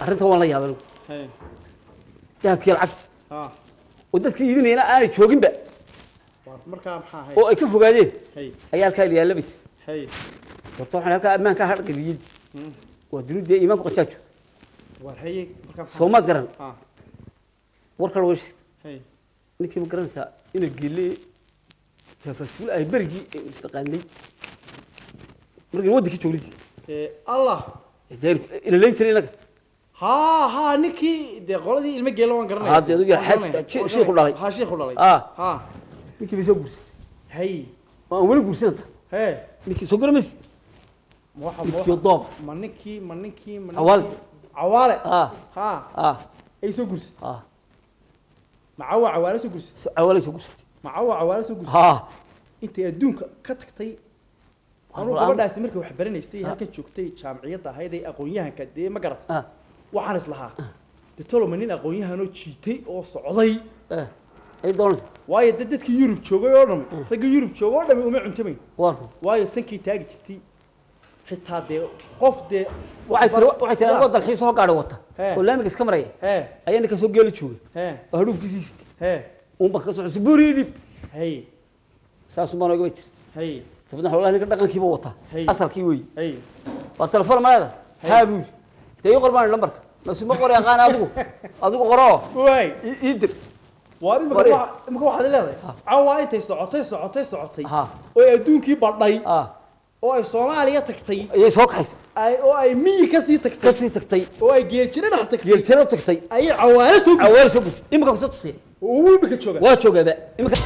arrinta waan la yaabay hay dahabkii lacag ah oo dadkii iibinayna aanay jooginba markaa maxaa hay oo ay ka fogaadeen hay ayaa halkaa yaala bit hay horta waxaan halkaa ammaanka harqadiyid waa dunuudda iimaanku qajaajo war hay markaa soomaad garan ah warka lagu sheegay hay ninkii ma garanaysaa ina geelay tafasuul ay berigi istaqaanay markii waddanka joogay ee allah deer ila leeytay inaga ha ha ninkii de qoladii ilma geelo waan garanay hada adiga xad sheekhu dhalay ha sheekhu dhalay ah ha ninkii bay soo guursatay hay waa wali guursanata he ninkii soo garamis waxa ninkii doob ma ninkii ma ninkii ma awaale awaale ah ha ah ay soo guursatay ah macawa awaale soo guursatay awaale soo guursatay macawa awaale soo guursatay ha inta adduunka ka tagtay anuu gabadhaasi markay wax baranaysay halka joogtay jaamaciyadda ahayd ay aqoon-yahanka dee ma garatay waxaan islahaa dee toloma nin aqoon-yahanoo jiitay oo socday ay doonaysa waayo dad dadkii yurub joogay oo dhami ragga yurub joogay oo dhami uma cuntamayn waayo sankii taagi jirtay xitaa dee qof dee waxay tiri waxay tiri anigoo dalxiis soo gaadhay wata oo laamiga iska maraya ayaa ninka soo geeli joogay oo hadhuubkiisii sitay uunba ka soo buuri dhib hay saas uma nooga tiri hay tabadna xoolaha ninka dhaqankiiba wata asalkii weey hay waa telefoon maada haabu tay qorbaan lambarka masuma qori aqaan adigu adigu qoro way iidir waari ma ma waxaad leedahay caawa intay socotay socotay socotay oo adduunkii badhay oo ay Soomaaliya tagtay ay soo kaxaysay ay oo ay miyi ka sii tagtay ka sii tagtay oo ay geel jira dhax tagtay geel jira tagtay ay cawaale soo cawaale soo gus imika ku soo tusay oo imika jooga waa joogaba imika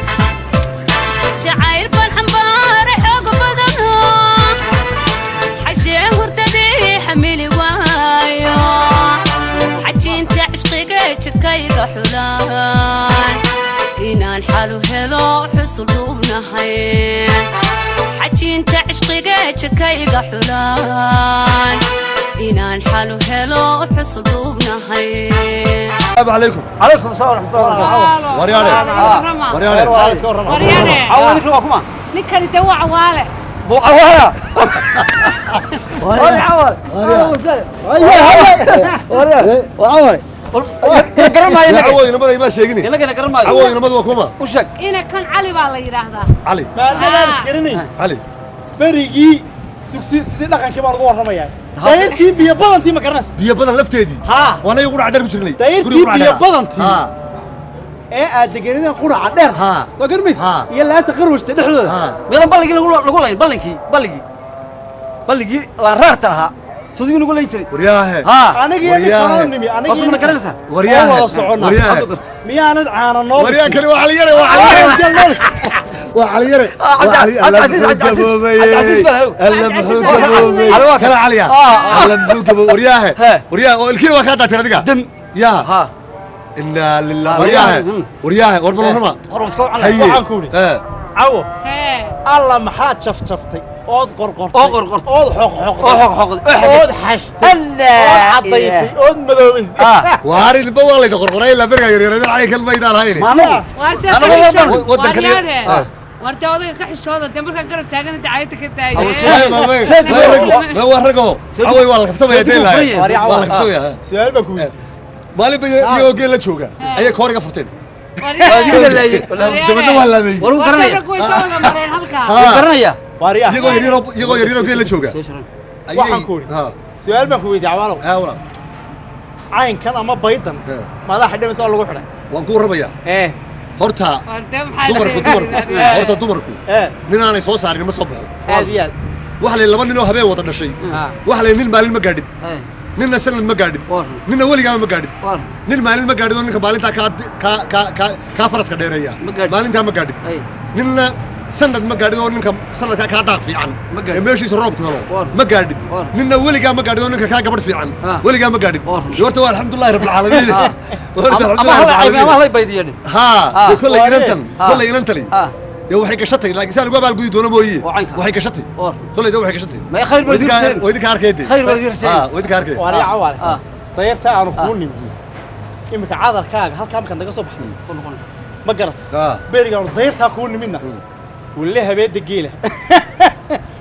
jacayl ban xambaar xoog badan xashee hurdadii xamili waayo xajiinta cishqiga jirkayga xulaan inaan xalu helo xusul duubnahay xajiinta cishqiga jirkayga xulaan inaan xalu helo xusul duubnahay السلام عليكم عليكم السلام ورحمه الله وبركاته وريانه وريانه وريانه عوالك واكما نكري دوا عواله مو عواله ولا عواله وريانه وعواله ina garan maayo inaga عوي نمد ما sheegini inaga garan maayo عوي نمد waa kuma u sheeg ina kan cali baa la yiraahdaa cali ma annaga isgarinay cali berigii sugsi sidii dhaqankii baan ugu warramayaa dayrkii biyo badantii ma garanaysa biyo badan lafteedii ha wana igu dhacdar ku jirnay dayrkii biyo badantii ha ee aad deganina quraca dheer ha soo garmays iyo laanta qarwashta dhexdooda midan balligii lagu lagu layn balligii balligii balligii la raarta lahaa sidii lagu layn jiray wariyaahe ha aniga iyo kaanimi aniga iyo garanaysa wariyaahe wariyaahe miyaanad caana noo wariyaa kali waa cali yare waa cali yare waa cali yare alla muxuu gaboobay kala caliya alla muxuu gaboobay wariyaahe wariyaahe oo ilkiina waa ka daatay adiga dam yaa ha inna lillahi wariyaahe wariyaahe war balorama war iska waxaan ku yiri cawo alla maxaad jafjaftay ood qorqortay oo qorqortay ood xoq xoq oo xoq xoq ood xashtay allah cadaysay ood madoobaysay waari ilba waa la qorqoray la berga yar yar ay kal maydaan hayni maano ana wadan kale warta odayga ka xishooda de markaan garab taagana dacayta ka taagay ma warago away waa la kaftamaya deelay waa la kaftamaya su'aal baan ku weydiiyay maalin bay iyo geel la jooga ayay kooriga furteen waadiga leeyay dabadna waa laabay war uu garanaya uu garanaya wariya iyagoo yar iyagoo yar yar geel la jooga waxaan ku yiri su'aal baan ku weydiiyay awalo ha wala caynkan ama baydan madaxa dhimaysa lagu xidhay waan ku rabaya ee horta dumarku dumarku horta dumarku nin aanay soo saarin ma soo baxo aad iyo aad wax la laba nin oo habeen wada dhashay wax la nin maalin ma gaadhin ninna sanad ma gaadhin ninna weligaa ma gaadhin nin maalin ma gaadhin oo ninka maalinta ka ka ka ka faraska dheereeya maalinta ma gaadhin ninna sanad ma gaadhin oo ninka sanadka ka daaq fiican ee meeshiisa roobku helo ma gaadhin ninna weligaa ma gaadhin oo ninka ka gabadh fiican weligaa ma gaadhin horta waa alxamdulillahi rabbil caalamiin ama la baydiyeen ha kullu inantan kullu inantali dee waxay gashatay laakiin saan uga baal gudi doono mooyee waxay gashatay kullu dee waxay gashatay ma khayr baad dirteen way idinka arkayde khayr baad dirteen ha way idinka arkay wariya cawaale dayarta aanu ku nimid imika cadarkaaga halka markaan naga soo baxnay ma garat ha beriga aanu dayarta ku nimidna wille habeeda geela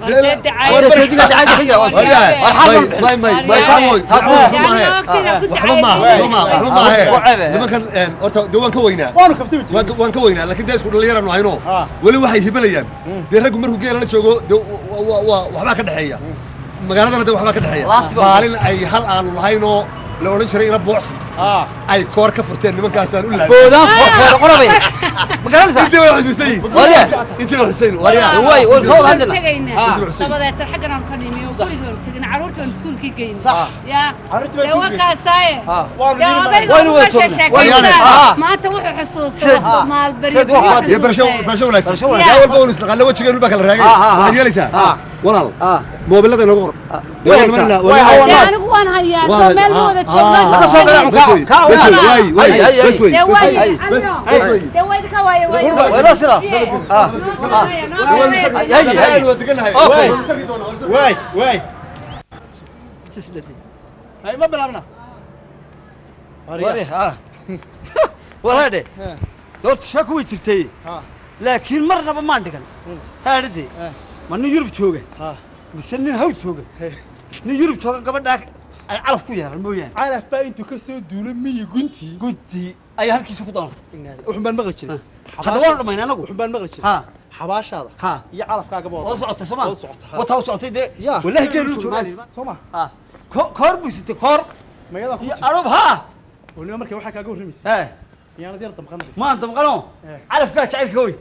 ما ما ما كانوا وحنا ما وحنا ما هي لما كان دوان كوينا وان كوينا لكن ده اسكو دليران وهينو ولي waxay hibanayaan de rag markuu geela la joogo waxba ka dhaxeeya magaaladana de waxba ka dhaxeeya baalin ay hal aan lahayno la oran jiray ina boocsan ay koor ka furteen nimankaasaan u lahayn boodaan foor qorabay magaalada intii way xasuustay wariya intii way xasuustay wariya way oo soo hadlana sabada tar xaqan aan qaniimiyo guriga tagin caruurta aan iskuulkii geyn ya caruurta waa kaasay waan wada joognaa maanta wuxuu xasuustay maal bari ya barsho barsho walaasay yaa walba uu isla qala wajigeenu ba kala raagay waxaad yeelaysaa walaal moobilada nagu qor anigu waan hayaa soo meel wada joognaa soo garaac ka واي واي بس وي ده وايد كواي واي ولا سرا اه هاي هاي واي واي تسلتي هاي ما بلعبنا وري ها ورادي دورت شكوي ترتي لكن مرنا ما عندكن هادي ما نو يوروب جوجه ها مسنين هاو جوجه نو يوروب جوجه gabadha ay calaf ku yeeran mooyaan calaf baa intuu ka soo duulay miyi gunti gunti ay halkiisa ku doonto wuxuu baan maqli jiray hadda waan dhameeyay anagu wuxuu baan maqli jiray ha xabaashaada ha iyo calafkaaga baa oo socota Soomaa oo socota wata oo socotay de wallahi geelu joogaan Soomaa ha koor buusitay koor magada ku arab ha waliba markay waxa kaaga warramaysa ha yaana diyaar damqan ma anta maqano calafka jacaylka way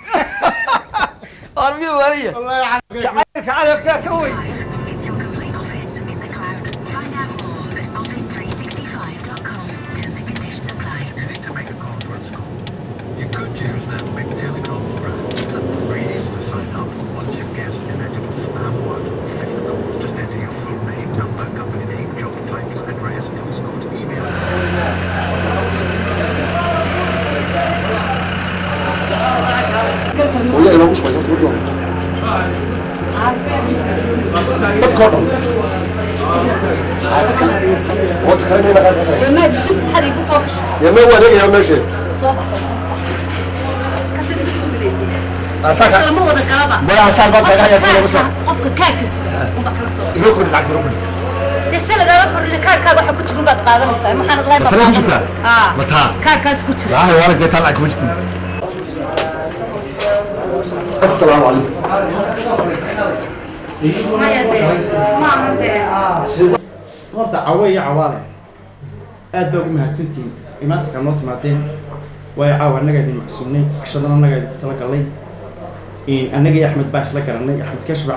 arbiyo wariya wallahi jacaylka calafka ka way Use that big telecoms brand. It's a breeze to sign up. Once you've guessed inevitable spam word or fifth call, just enter your full name, number, company name, job title, address, postcode, email. ويا لو شوي تقول تذكر هو تكلمني انا قاعد ما تشوف حد يقصوك يا ما هو يا ماشي صباح كسر السوري أساسا ما هو ذا كلام ولا أساسا بعد كذا يقول بس قفك كاكس وبكر صوت يروح العقد يروح تسأل ده بكر الكار كذا حب كتير بعد قاعدة بس ما حنا ضايع ترى مش بتاع آه متى كار كاس كتير لا هو أنا جيت على كوجتي السلام عليكم ما يدري ما عندي horta cawaya cawaale aad baa ugu mahadsantiin imaanta ka noo timaadeen way caawa annaga idin macsuumnay qashadana annaga idin tala galay in annaga iyo axmed baa isla garanay axmed kashbac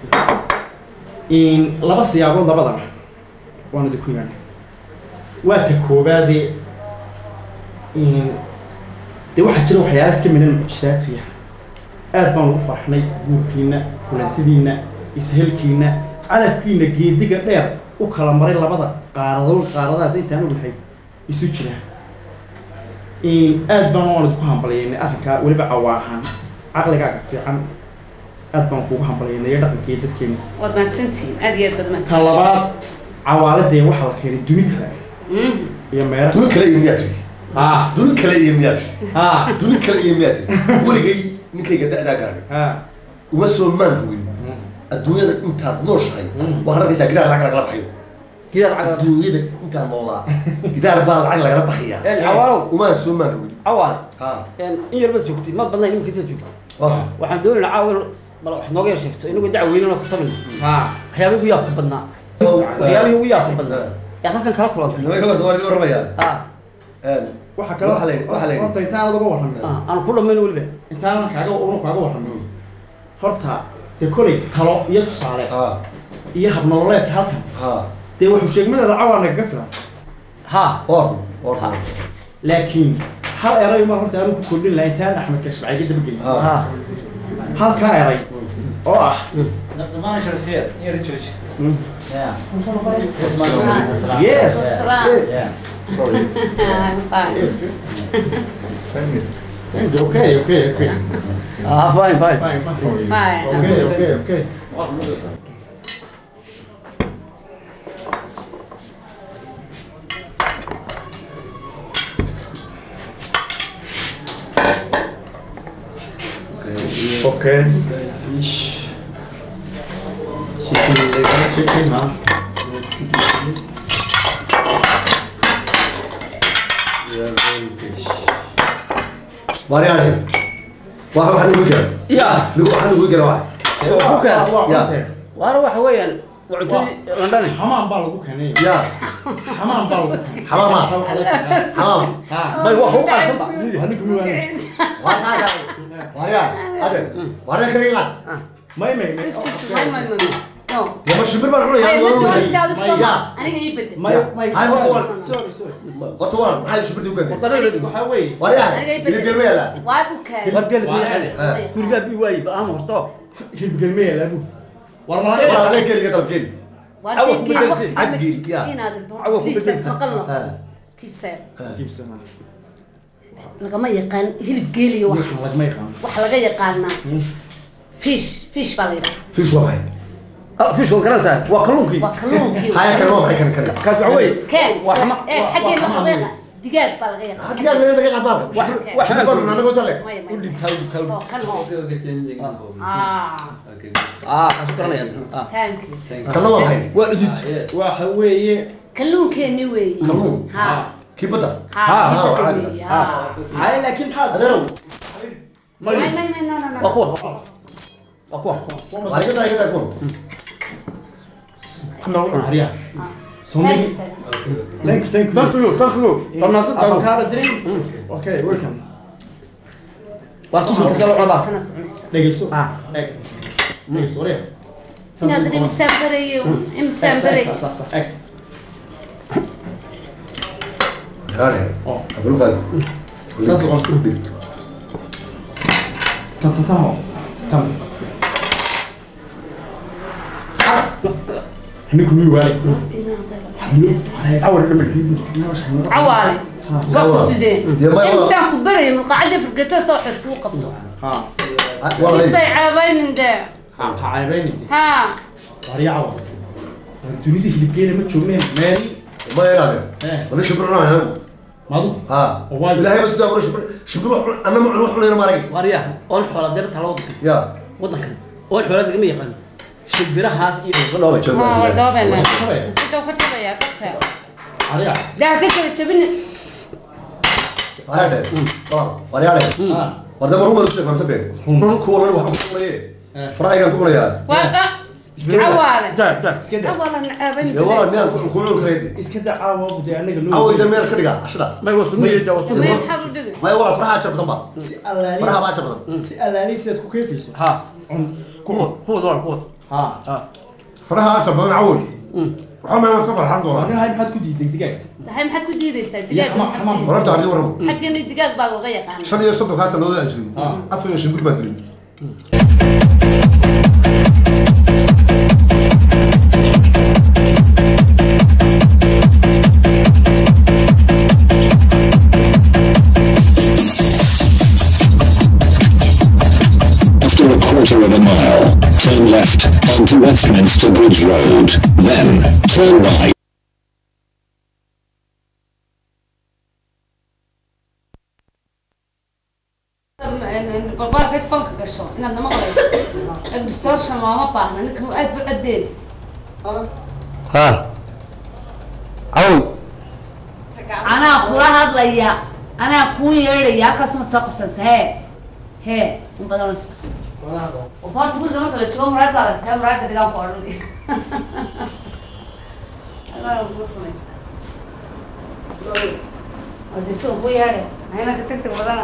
in laba siyaabood labadaba waan idinku yaanay waa ta koobaadee in dee waxaa jira waxyaala iska midhan mucjisaatu yahay aad baan ugu farxnay guurkiina kulantadiina ishelkiina calafkiina geediga dheer u kala maray labada qaaradood qaaradaha intaan u lahay isu jira in aad baan waan idinku hambalyeynay arrinkaa weliba cawaahan caqligaaga fiican aad baan kuugu hambalyeynay iyo dhaqankii dadkeena waad mahadsantiin aad iyo aad baad mahadsantiin ta labaad cawaaladee waxaa la keenay duni kale iyo meera duni kale iyo miyaad ha duni kale iyo miyaad ha duni kale iyo miyaad weligay ninkayga da'daa gaadhay ha uma soo maan rugin adduunyada intaad nooshahay waxaad arkaysaa gidaar lacag lagala baxayo gidaar adduunyada intaad noolaa gidaar baa lacag lagala baxayaa cawaalow uma soo maan rugin cawaale ha in yar baad joogtay ma badnaa inimka intaad joogtay waxaan doonaynaa caawil bal wax nooga yar sheegto inagu dac weynana ku tabin ha waxyaabihii ugu yaabka badnaa waxyaabihii ugu yaabka badnaa yaad halkan kala kulantay waa idin warramayaa ha waxa kale waxa la yidhi waxa la yidhi horta intaan adaba warramay aan ku dhammayn weliba intaan kaaga una kaaga warramay horta dee kolay talo iyo tusaale ha iyo habnololeedka halkan ha dee wuxuu sheegmadeeda cawaa nagaga filan ha or or laakiin hal eray ma horta aanu ku kordhin lahayn intaan axmed kashbacay ka daba gelin ha halkaa eray oo ah dhammaan sharsiya iyo rijooj yes okay okay okay ah fine fine fine fine Fine. okay okay okay okay واري عليه واحد واحد يقول كده يا لو واحد يقول كده واحد يا واروح وين وعدتي لندن حمام بالو كان يا حمام بالو حمام حمام ما هو هو قال سبع هنكم وين واري واري هذا واري كده ما يمين سك سك ما ما ما نو يا مش شبر بقى هاي ما يا تقول ساعدك سما أنا جاي بدل ما ما هاي هو سوري سوري قطوان هاي شبر دي وكده طريقة حوي واري أنا جاي بدل يقول لي لا واربك ورقل بي كل بي واي بقى مرطو جيب قلمية لا ابو ورما ولا عليك اللي قتل كده واربك عقل يا هذا البون ليس سقلنا كيف سير جيب سنة لقما يقان هلب جيلي وح ما يقام وح لقى يقانا فيش فيش باليرا في شو هاي اه فيش كل كلام سهل وكلونكي وكلونكي هاي كلام هاي كان كلام كاس عوي كان وحما إيه حقي ناخذ دقاق بالغ يقان حكي لي بقى قبل وحما قبل انا قلت لك اللي بتاعي كلب أوه كان هو آه اه شكرا يا اه ثانك يو كلام هاي وعدت وحوي كلون كاني وي كلون. ها كيف بدا ها ها، كيف عادي. بدي ها هاي لكن حاضر هذا هو ما ما ما لا لا لا اقوى اقوى هاي كده هاي كده يكون احنا قلنا هريا ثانك ثانك ثانك ثانك يو ثانك يو طبعا ابو كارا درين اوكي ويلكم وارتو كسر على بعض كانت عنيسة دقيسو اه دقيسو ريا نادري مسافري مسافري صح صح صح اك هذا مبروك هذا تاسو خمسة تم تم تم هنيكم يوالي أول لما عوالي قفوا سيدين يا ما إنسان في بري من قاعدة في القطار صوح سوق قبضه ها كيف عابين ده ها عيبيني ها هريا عوال الدنيا دي اللي بجينا ما تشوفني ماري ما يلعب ولا شبرنا هنا ماضو ها لا هي بس ده ولا شبر شبر انا ما اروح ولا ما راجع واريا اول حوله دبت على ودك يا ودك اول حوله دقم يقان شبرهاس iyo ما هو دوبنا انت وفتبه يا كفا هريا ده تكتب تبني هذا اه وري عليه ورده مرهم رسل ما تبين كون انا واحد كون ايه فراي كان كون يا واقع عوالي ده ده اسكت اولا عابين يا والله نعم كون كريدي اسكت عاوا بدي انا قال او اذا ما يسكدغا عشرة ما يوصلني يا وصل ما يحضر دغ ما هو فرحه شبطن با سألاني فرحه ما شبطن سألاني سيد كيفيس ها خذ خذ خذ ها ها فرحه شبطن عود وحنا ما سفر الحمد لله انا هاي ما حد كنت دقيقه هاي ما حد كدي يدسا دقاق ورمت عليه ورم حقني الدقاق بالغ يقان شن يصدق خاصه لو اجري افن شنبك ما ادري After a quarter of a mile, turn left onto Westminster Bridge Road, then turn right. البربار كيف فنك قشوا إن أنا ما قريت الدستورشن ما باهنا نكمل أد بعدين ها عود أنا أقول هذا ليا أنا أقول يا كاسم تسقط هي هي مبادرة وبعد تقول كمان كل شيء مراد على كم مراد كده قام قارن لي أنا بص ما يصير ودي سوق هو ياري أنا كنت تقول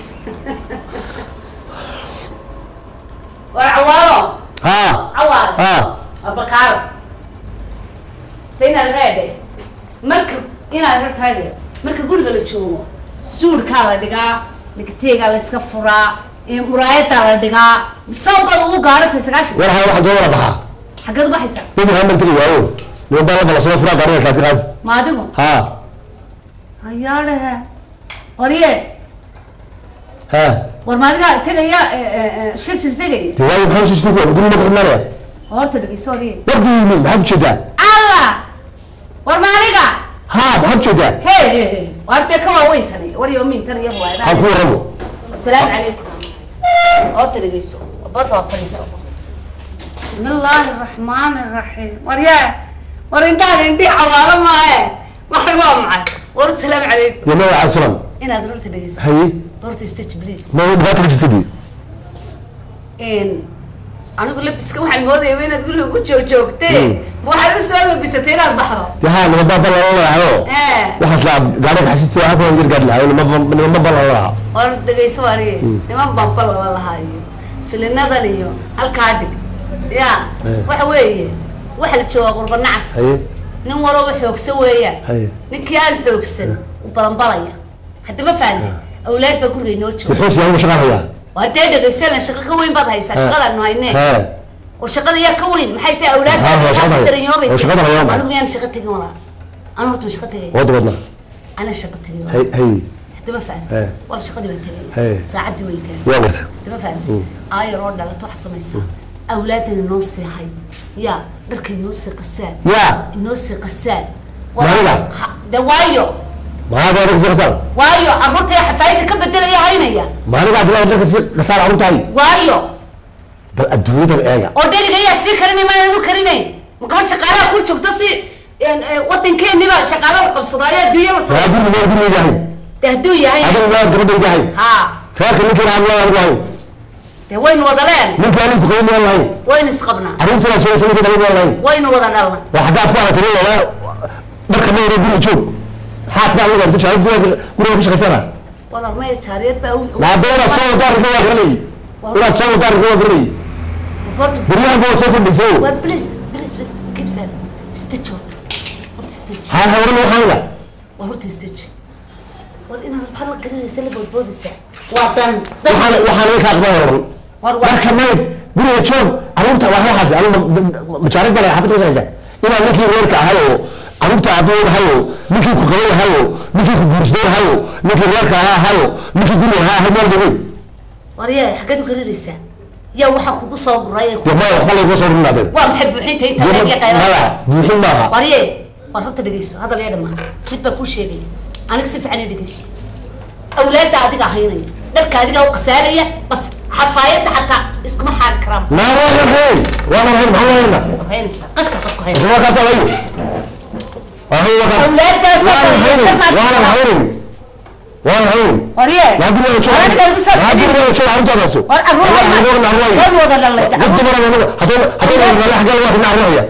وعوالو ها عوال ها البكار تينا الرادة مركب إنا الرد هذا مركب قول قال تشوفه سور كلا دقا نكتيجا لسكفرا مراية على دقا بسبب هو قارة تسقاش ولا هاي واحد دولار بها حقد بحسه دي محمد تري واو لو بالك على صوره فرا قارة ثلاثة غاز ما دقوا ها هياله وريه ها ورما دقا تلاقي شيء تلاقي تلاقي بخمس سنين يقول لك مرة هورت دقي سوري برضو يمين بحد شدا الله ورما دقا ها بحد شدا هي هي وارتي كوا وين تاني وري يومين تاني يبغى هذا هكون ربو السلام عليكم هورت دقي سو برضو أفريسو بسم الله الرحمن الرحيم وريا ورندان عندي عوالم معاه وحرام معاه ورد سلام عليكم يا نبي عليه السلام انا دورت دقيس هي دورت استج بليز ما هو بغيت تجي ان انا اقول لك بس waxaan moodayay in aad guriga ku joogjoogtay waxa la soo labisatay inaad baxdo yaha ma baba la lahayo ee waxa la gaariga xasiisto waxa ku yir gaar lahayo ma ma baba la lahayo war dhageyso wariye niman baba la lahayo filinadan iyo halka dig ya waxa weeye waxa la jooga qurba nacas nin walba xoogsan weeyaan ninkii aan xoogsan u balanbalaya hadda ma fahanay awlaad ba guriga inoo jooga wuxuu soo shaqaynaya وهذا دقيسنا شقة كوين بعد هاي شقة إنه هينه وشقة يا كوين محيط أولاد ناس ترى يوم يصير أنا بقول أنا شقة تجي ولا أنا هو شقة تجي وضبطنا أنا شقة تجي هي هي حتى ما فهم ولا شقة دي بتجي ساعات دي ويتين يا ولد حتى ما فهم آي رود على توحد سميسا أولاد النص هاي يا لك النص قسال يا النص قسال ما ده وايو ما هذا ركز قصار وايو عمرت يا حفايتك بدل يا هينيا ما أنا قاعد أقول لك قصار عمرت هاي وايو الدويد الآية أوديني جاي أسير كريمي ما يدو كريمي مكمل شغالة كل شيء تصي وطن كين نبى شغالة قبص ضايع دوية وصل هذا اللي ما يقول لي جاي تهدو يا هاي هذا ما يقول لي جاي ها فاكر ممكن عامل جاي ده وين وضلان ممكن أنا بقول والله وين سقبنا عرفت أنا شو اسمه كده والله وين وضلنا وحدات واحد تقول لا بركة ما يقول شوف حاسب على ولا بتشعر قول قول مش خسارة والله ما يشاريت بقى لا دورة صوت دار قوة غني ولا صوت دار قوة غني برضو بريان فوق صوت بيسوي بليز بليز بليز كيف سال ستيتش هورت ستيتش هاي هورنا وحاجة وهورت ستيتش والإنها بحال كده يسلب البودي ساعة وطن وحنا وحنا هيك أخبار بركة ما قول شوف عروتها واحد حاسس أنا مشارك بلا حبيت وزاي زاي إنا نكى ورك هايو عروتها عبور هايو نكى كوكايو هايو نكى كوكورسدور هايو نكى ورك هايو نكى قول ها هم يلدون وريا حاجته كده لسه يا وحق قصة ورايا يا ما خلي قصة من هذا ومحب الحين تيجي تلاقي لا بيحين معها وريا ورحت دقيسو هذا اللي يدمها كنت بكون شيء أنا كسف عليه دقيسو أولاد عادي قاعدين درك هذه لو قسالية بس حفايت حتى اسمه حال كرام ما هو الحين وانا الحين هو هنا هين قصة قصة هو قصة وين هو قصة أولاد وانا الحين وانا الحين وريا لا أقول لك شو لا أقول لك شو عم تنسوا الروح الروح الروح وين وضع الله تعالى قصدي مرة مرة هتقول هتقول ولا حاجة واحد مع الروح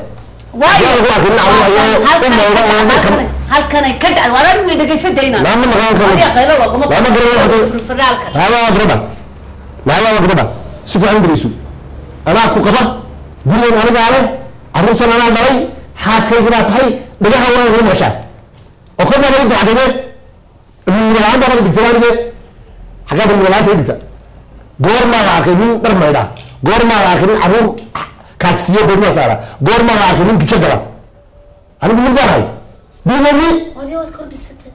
وايد هل كان يكدع ولا من دقيسة دينا لا من غير كلام يا قيل والله لا من غير في الفرال كان لا لا أقربها لا لا أقربها سوف عندي سو أنا أكو قبة بقول أنا قاعد عروس أنا داي حاسة كذا تهي بدها هو هو مشى وكنا بنقول تعبينه من العام ده بالفعل ده حاجات من الولايات هيدا غور ما راكبين برمى ده غور ما راكبين عروس كاكسية غور سارة غور ما راكبين كشجرة أنا بقول ده هاي بيجي وليه وذكر دستة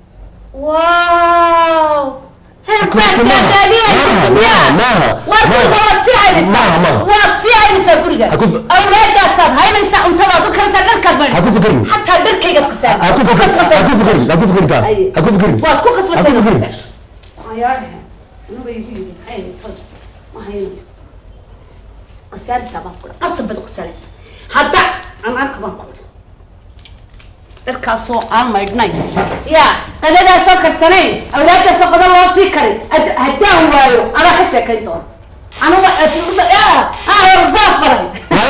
واو هم تكاليل ما ما واركو واتسيع لسا واتسيع لسا برجع أولاد قصاد هاي من ساعة انتظر بكرة سنة كبر أكو فكري حتى درك يجيب قصاد أكو فكري أكو فكري أكو فكري كان أكو فكري وأكو قصة تاني قصاد يا رح إنه بيجي هاي طيب ما هي قصاد سبعة قصة بدو قصاد حتى أنا أركب أقول dadkaasoo aan maydhnay yaa qadadaasoo karsanayn awlaadaasoo qadan loo sii karin haddaan waayo adaa ka sheekayn doona anuga rugsaaf baray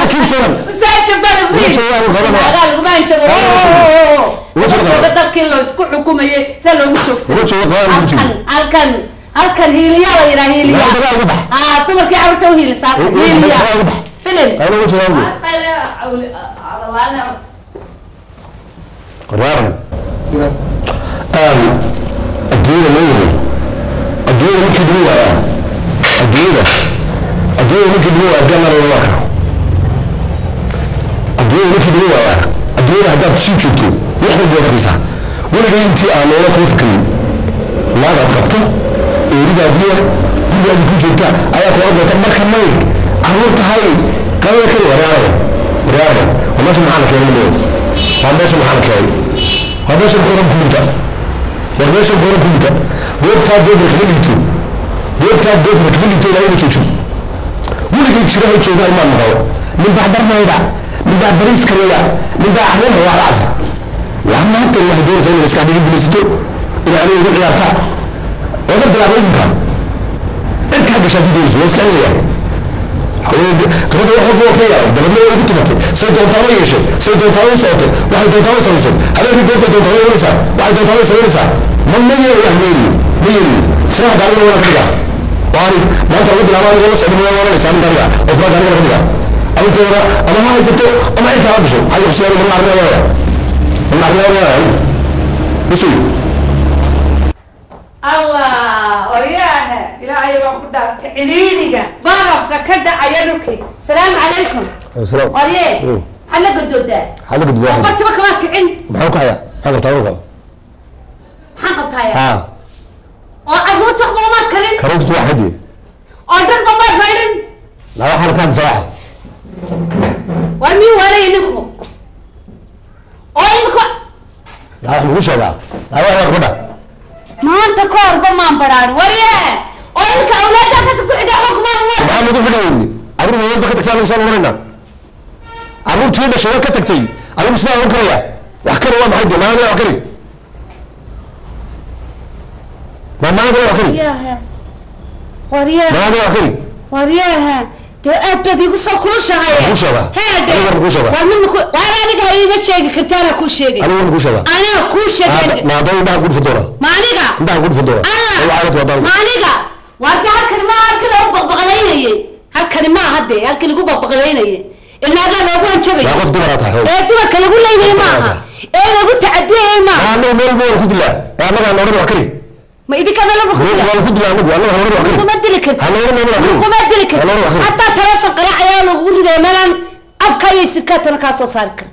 jooga dalkii la isku xukumayay saa loogu joogsan halkan halkan hiiliyaa la yidhaha hiiliyaa dumarkii carruurta u hiilisaa hiiliyaa filim قرارا الدين ليه الدين ممكن دروها الدين الدين ممكن دروها الجمل والوكر الدين ممكن دروها الدين هذا تشيل شفتو يحمل بوضعيسا ولا جاي انتي انا ولا كوفكري لا لا تخبطه يريد اديه يريد ان يكون جدا اياك وارضا تمر كمين عمرت هاي قوية كده ورياضة ورياضة وما في محالك يا مليون هذا شو محل كاي هذا شو كورم كميتا هذا شو كورم كميتا بورتا دود ركبيتو بورتا دود ركبيتو لا يمشي شو ولكن شراء شو ده ما نقول من بعد برميدا من بعد بريس كريا من بعد حلوه وعلى عصا وهم انت اللي هدور زي اللي سكادين بنستو الى ان يقول عيارتا وهذا بلا وينكم انت هذا شديد وزن سريع حول تقول له هو فيا ده ما هو بتمت سيدو طاوي شيء سيدو طاوي صوت واحد طاوي صوت هذا بيقول سيدو طاوي لسه واحد طاوي صوت لسه من من يعني مين سرعه على ولا كده واري ما انت قلت الأمان يقول سعد مليون ولا لسان درجة وفرق عليك كده أو ترى أنا ما يسكت أما أنت أبشر هاي خسارة من الرياضة من الرياضة بسوي الله وياها إلى أي وقت عينيك بعرف كده عيالك السلام عليكم السلام وليه حلق الدودة حلق الدودة قلت بك ما تعين محوك هيا هذا طاوله حنقبت هيا ها وأبوك ما كلين كرنت واحدة أردن ما فايدن لا واحد كان صراحة ومي ولا ينكو أو ينكو لا مش هذا لا واحد كده ما أنت كور بما برار وريه أو ينك أولادك كسبوا إدامك ما ما نقول في الأولي أقول ما يبغى تكتب على صار مرنا أقول تريد شو كتكتي أقول مسنا وكريا وحكي هو محدود ما أنا وكري ما ما أنا وكري وريها وريها ما أنا وكري وريها تأتى في قصة كل شيء كل شيء هذا أنا كل شيء ومن كل وأنا نجا هاي مش شيء كرتنا كل شيء أنا كل شيء أنا كل شيء ما دام ده أقول في الدورة ما نجا ده أقول في الدورة أنا عارف وضعه ما نجا وأنت هالكلمة هالكلمة بغليني هالكلمة هدي هالكلمة بغليني الماذا لو كان شبي لا قف دوراتها إيه دورة كلمة لي معها إيه لو قلت عدي إيه ما أنا مول مول خد لا أنا أنا أنا وكري ما إذا كان لو مول مول خد لا أنا أنا أنا وكري ما أدري أنا أنا أنا ما أدري حتى ترى قراءة عيال وقول لي مثلا أبكى يسكت أنا كاسو صارك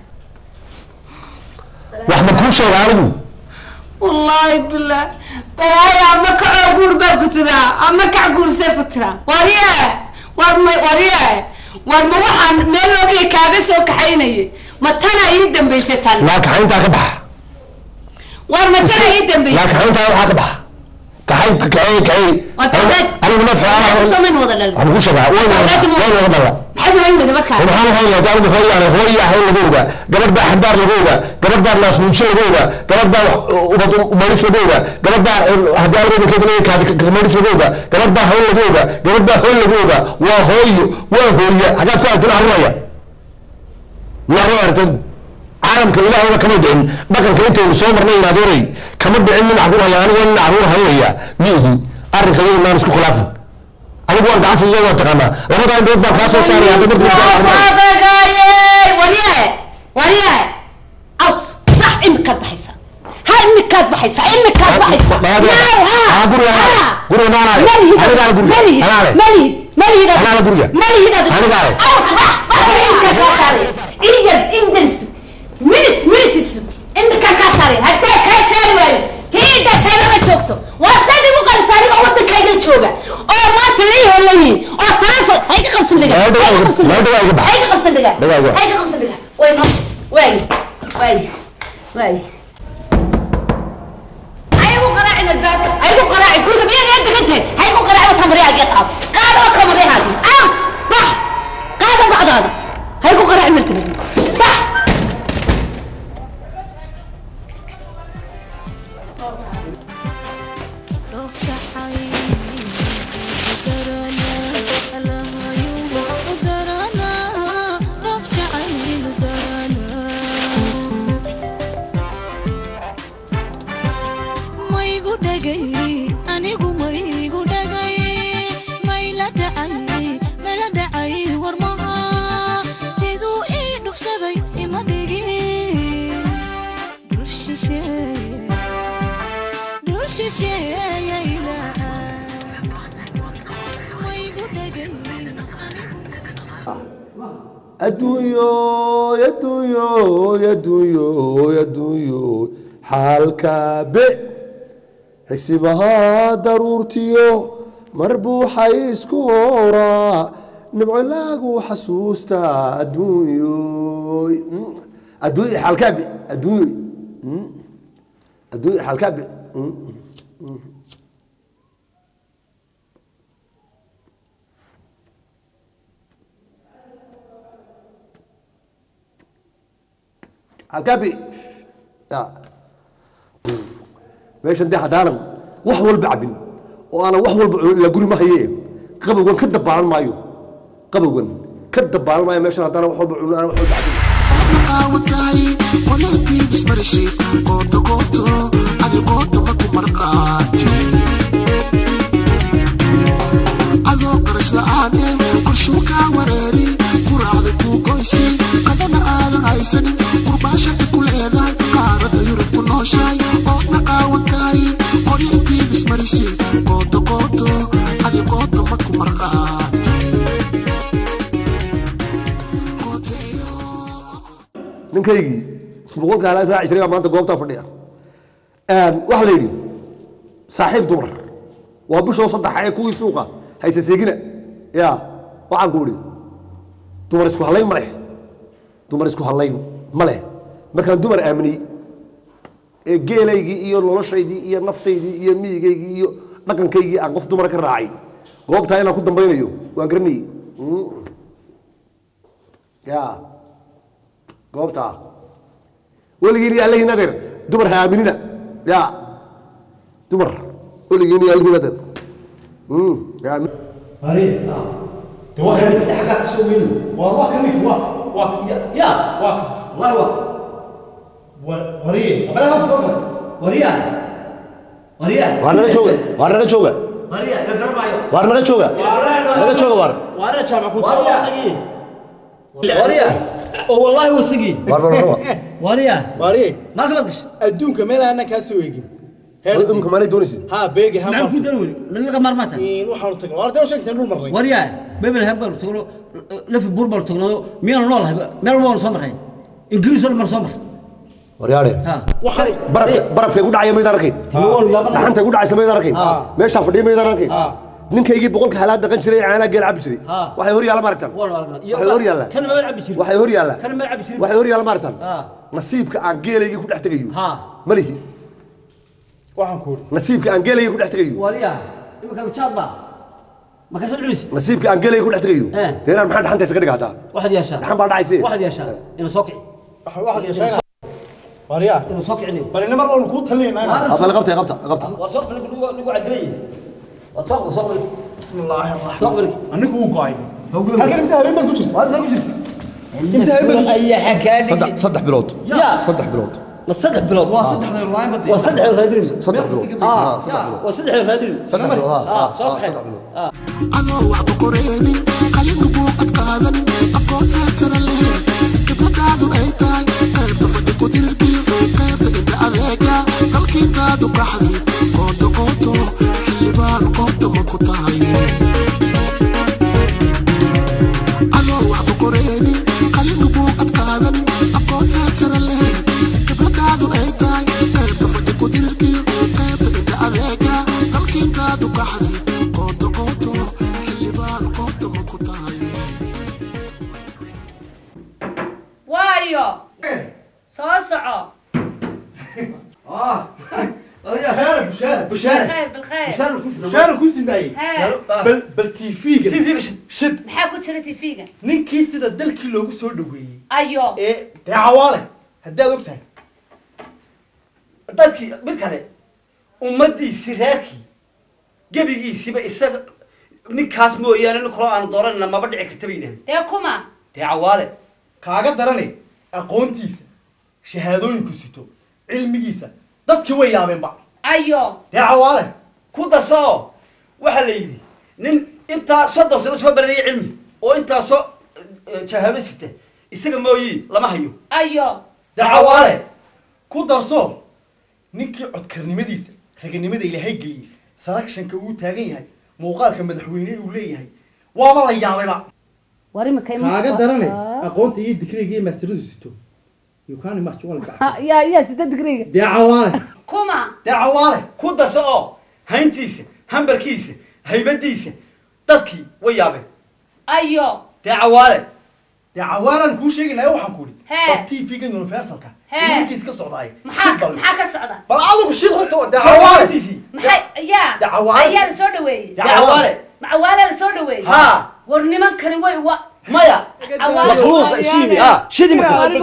وأحمد كل شيء عارفه والله بالله بهاي أمك عقور بكترة أمك عقور سكترة وريا ورما وريا ورما وحن ملوكي كابس وكحيني ما تنا يدم بيستان لا كحين تاكبح ورما تنا يدم بيستان لا كحين تاكبح كحين كحين كحين أنا من نفسي أنا أنا من وضع الألبان أنا مش شباب وين وين وضع بحب هاي وين مركز أنا هذا هاي تعرف هاي يعني هاي هاي لجوجا قبل ده حدار لجوجا قبل ده ناس من شيء لجوجا قبل ده ومارس لجوجا قبل ده هدار لجوجا كده ليه كذا مارس لجوجا قبل ده هاي لجوجا قبل ده هاي لجوجا وهاي وهاي حاجات كلها تروح الرؤية لا رؤية تد عالم كله هذا كم يدين بكر كنت وسومر نير هذوري كم يدين من عذورها يعني ولا عذورها هي هي ميه أرن كذي ما نسكو خلافه أنا بقول بعرف إياه وأتقنا لما كان بيت بكاسو ساري هذا بيت هذا جاي وريا وريا أوت راح إمك بحسة هاي إمك بحسة إمك بحسة ما هذا ها قرية قرية ما أنا أنا قال قرية أنا عليه ملي ملي هذا أنا على قرية ملي هذا أنا قال أوت إمك بحسة إنجل إنجلس minutes minutes إمك كاسري هتى كاسري وين تيجي سنة ما شفته وسنة مو كان ساري أول تكيد شوفه أو ما تليه ولا مين أو ترى هيك خمس دقيقة هيك خمس دقيقة هيك خمس دقيقة هيك خمس دقيقة وين وين وين وين أيوة قراعنا الباب أيوة قراعي كل مين أنت قلت أيوة قراعي وتمريها قطعة قاعدة وكمريها هذه أوت بح قاعدة بعد هذا أيوة قراعي ملك بح أدويو يدويو يدويو يدويو حالكابي حسبها ضرورتيو مربوحة يسكورا نبعلاقو حسوستا أدويو أدويو حالكابي أدويو أدويو حالكابي halkaabi ya meeshan dee haddaanan wax walba cabin oo aanan wax walba la guri ma hayee qabowgan ka dabaalan maayo qabowgan ka dabaalan maayo meeshan haddaanan wax walba cunin aanan wax walba cabin qaawatay qoleetii ismarshi qooto qooto adi qooto ma ku marqaati adoo qarash la'aane qorshuu kaa wareeri quraacda kuu goysi qadana aadan haysanin qurbaashada ku leedahay qaarada yurub ku nooshahay oodna qaawatay qoleetii ismarshi qooto qooto adi qooto ma ku marqaati ninkaygii boqolka halaad raaci jiray baa maanta goobtaa fadhiya waxaa la yidhi saaxiib dumar waa bishoo saddex ee kuwii suuqa hayse seegina ya waxaan ku idhi dumar isku hallayn ma leh dumar isku hallayn ma leh markaan dumar aaminay ee geelaygii iyo noloshaydii iyo naftaydii iyo miyigaygii iyo dhaqankaygii aan qof dumar ka raacay goobtaa inaan ku dambaynayo waan garanayey ya goobtaa weligiin iyo allahiin adeer dumar ha aaminina ya dumar weligiin iyo allahiin adeer هاري تو واحد اللي حكى تسوي له وراك لك واك واك يا واك والله واك وري ابدا ما تصور وريا وريا وارنا جوجا وارنا جوجا وريا نقرب معي وارنا جوجا وارنا جوجا وار وارنا جامع كنت وريا والله وسقي وريا وريا ما قلتش ادونك ميل انا كاسويجي أمك ما ندونيس ها بيجي هم معك دروي من لقى مرمتها إيه وحنا تقول وارد وش يكتبون مرة وريا بيبل هبل تقولوا لف بوربل تقولوا مين الله مين الله صمر هاي إنجليز ولا مرصمر ورياري ها برف برف يقول عيا ما يدركين نحن تقول عيا ما يدركين ما يشاف دي ما يدركين ninka yigi boqolka halaad dhaqan jiray caana geel cab jiray waxay hor yaala maragtan waxay hor yaala kan ma cab jiray waxay hor yaala kan ma cab jiray waxay hor yaala maragtan nasiibka aan geelaygi ku dhex tagayo malihi waxaan ku nasiibka aan geelaygi ku dhex tagayo wariya imka jaadba ma ka sadcisi nasiibka aan geelaygi ku dhex tagayo deeran maxaa dhaxanta isaga dhigaata waxad yeesha dhaxan baa dhacaysay waxad yeesha ina soo kici waxad yeesha wariya ina soo kicini bal ina mar walba ku talinayna afal qabta qabta qabta war soo qulku lagu cadilay war soo soo بسم الله الرحمن الرحيم انك هو قاي هل كان مثل هبين بنت جرت هل كنت مثل هبين اي حكايه صدح صدح بلوت يا صدح بلوت ما صدح بلوت وصدح والله ما وصدح الرادرين صدح بلوت اه صدح بلوت وصدح الرادرين صدح بلوت اه صدح بلوت أنا وعب قريني قليل بوقت قادم أقول ترى ليه كيف قادو أيتاي قيب تفدي كتير كيف قيب تقدر عليك تلقي قادو قحدي قوتو قوتو اللي بار قوتو ما كتاي أنا وعب قريني قليل بوقت قادم أقول ترى ليه كيف قادو أيتاي قيب تفدي كتير كيف قيب تقدر عليك تلقي قادو قحدي قوتو قوتو اللي بار قوتو ما كتاي وايو soo soco اه بشارة بشارة بشارة بالخير بالخير بشارة بشارة كوسي داي بل بل تيفيق تيفيق شد maxaa ku jira tifiga ninkii sida dalkii loogu soo dhaweeyay ayo ee tacawaale haddaad og tahay dadkii mid kale ummadiisii reerkii gebigiisiiba isaga ninkaas mooyaane nin kaloo aan dooranayna maba dhici karta bay yidhahdeen dee kuma dee cawaale kaaga darane aqoontiisa shahaadooyinku sito cilmigiisa dadkii way yaabeenba ayo dee cawaale ku darso waxaa la yidhi nin intaa soddon sano soo baranaya cilmi oo intaasoo shahaado sita isaga mooyi lama hayo ayo dee cawaale ku darso ninkii codkarnimadiisa raganimada ilaahay geliyey selekshanka uu taagan yahay muuqaalka madaxweyne uu leeyahay waaba la yaabayba wari makay kaaga darane aqoonta iyo digriga iyo masteradu sito yukaani march wala ha ya ya sida digriga dee cawaale kuma dee cawaale ku darso oo hayntiisa hambarkiisa haybadiisa dadkii way yaabeen ayo dee cawaale dee cawaalan kuu sheeginayo waxaan ku idhi Hee. bal t v-ga universalka Hee. ninkiis ka socdaay maxaa maxaa ka socda bal adigu shid horta dee cawaale maxay ya dee cawaale ayaa la soo dhaweeyey dee cawaale macawaale la soo dhaweeyey ها war nimankani way wa مايا مخلوق شيمي اه شدي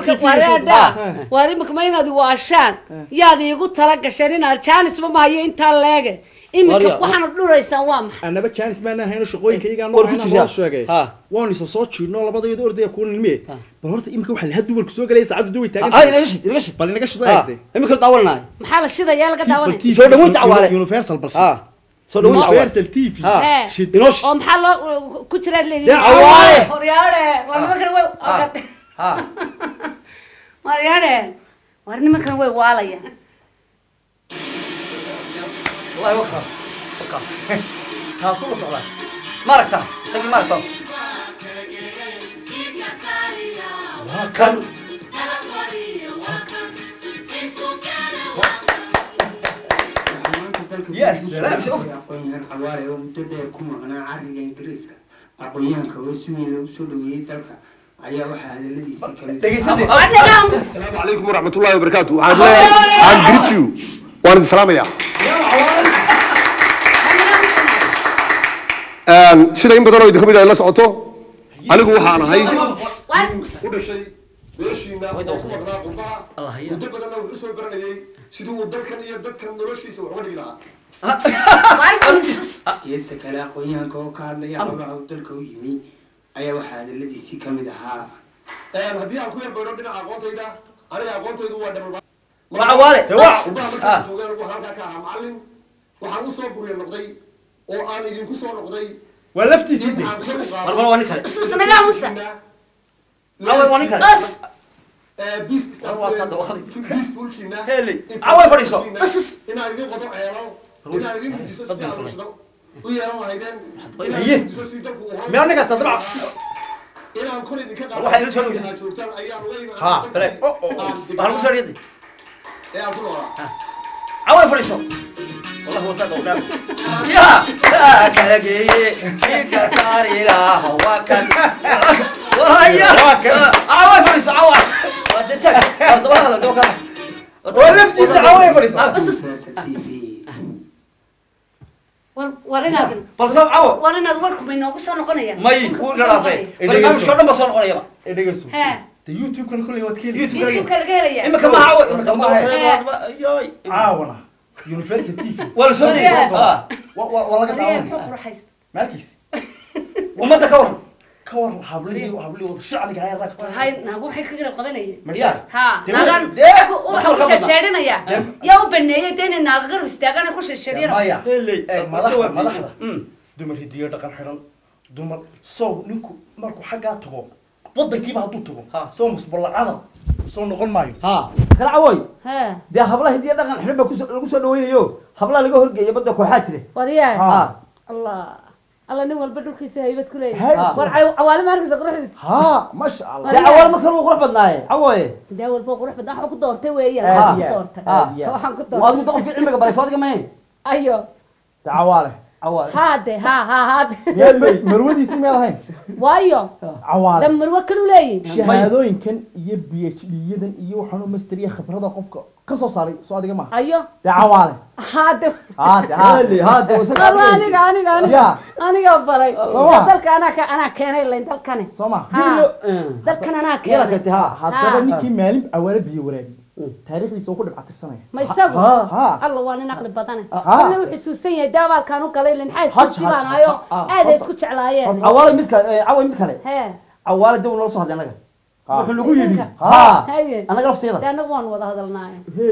وارمك ما ينادي واشان يا دي قلت لك شرين الجانس ما هي انت لاقي إمك وحنا دوريسان وام أنا بتشانس ما أنا هنا شقوين كي جانا هنا هو شو جاي واني صوت شو نلا بدو يدور ده يكون المية بهرت إمك وحل هدو بالكسوق ليس عدو دوي تاجن هاي نقشت نقشت بالي نقشت ده يكدي إمك طولنا محل الشدة يا لقى داوني سو ده وانت عوالي يونيفرسال بس اه سو ده يونيفرسال تي في ها شدنوش ومحل كتير اللي يا عوالي ورياله وانا ما كان وي ها ورياله وانا ما كان وي والله والله وخاص وخاص خاص ولا صعب ما ركتها سجل ما ركتها وكان يس لا شوف حوالي يوم تبدأ يكون أنا عارف الإنجليزي أقوياء كوسمي لو سلوا يترك أيها واحد الذي سكن السلام عليكم ورحمة الله وبركاته عن عن جريتيو وارد السلام يا أن شيء يمكن ترى يدخل بدأ الله سعته أنا جوا حانا هاي كل شيء بيشينا الله هي ودب بدنا ورسول برنا هي سيدو ودب كان يدب كان نرشي سو عمري لا يسك على أقوياء كو كان يا ربع ودلك ويمي أيها واحد الذي سكمل ها أنا هدي أقوياء بيرودنا عقون تيدا أنا عقون تيدا وادم وعوالي آه معلم وحنوصل بري النقدي oo aan idinku soo noqday waa laftiisa dib marba waa ninka susnaga musa awe waa ninka ee bis waa tada wakhdi bis bulkina hele awe fadhiso ina idin qodo ceelo ina idin diso sidoo u yeelan lahaydeen haye ma aniga sadra ina aan kulli idinka qaado waxa ila soo joogtaan ayaan weyn ha bale oo waxa lagu soo dhiyay ee aan ku noolaa awe fadhiso والله هو تدعو نعم يا لا كلاجي فيك ثاري لا هو كان ورايا عوي فريس عوي وديتك أرض هذا دوكا ولفتي عوي فريس ورينا فرصة عوي ورينا وركم إنه بس أنا قنية ما يقول لا في برنامج كنا بس أنا قنية إديجسو اليوتيوب كان كله يوتكيل يوتيوب كان كله إما كم عوي إما كم عوي عاونا يونيفرسيتي ولا شو دي اه والله قد عاون مالكيس وما تكور كور حبلي وحبلي وشعلك هاي الركض هاي نابو حي كغير قدنيه ها نادان waxa ku sheesheerinaya yaa u baneeyay in naaga gar istaagan ku sheesheeriyay maya madaxda madaxda dumar hidiyo dhaqan xiran dumar soo ninku markuu xagaa tago wadankiiba haduu tago soo musballacada soo noqon maayo ha kala cawoy ha de hablaha hidiyo dhaqan xiran ba lagu soo dhaweynayo hablaha laga horgeeyo badda ku xaajire wariyaa ha allah الله نقول بدركيس هيبت كله عوالم مركز قرحت ها ما شاء الله ده عوالم كانوا قرح بدناي عوي ده اول فوق قرح بدنا حق دورته ويا حق دورته waxaan ku doortay waad ku qof cilmiga baray soo digmeen ayo daawale عوالم هاد ها ها هاد يلمي مروديسي ما لهين وايو عوالم دم مرو كلو leeyin shahaadooyinkan iyo B H D-yadan iyo waxaan master iyo khibrada qofka ka soo saaray soo adiga ma ayo daawale هاد هاد هاد هاد aniga aniga aniga aniga faray dalka ana ka ana keenay leen dalkani soma dalkan ana keenay yala ka hadaba ninkii maalin awala biyo waraabi taariikhdiisa ku dhibca tirsanaya ma isagu alla waa nin aqli badan alla wuxuu xusuusan yahay daawalkan u galay leen xays ku sibaanayo aad isku jeclaayeen awala midka away mid kale he awala dib noo soo hadlay anaga wuxuu lagu yiri ha anaga lafteeda anaga waan wada hadalnaa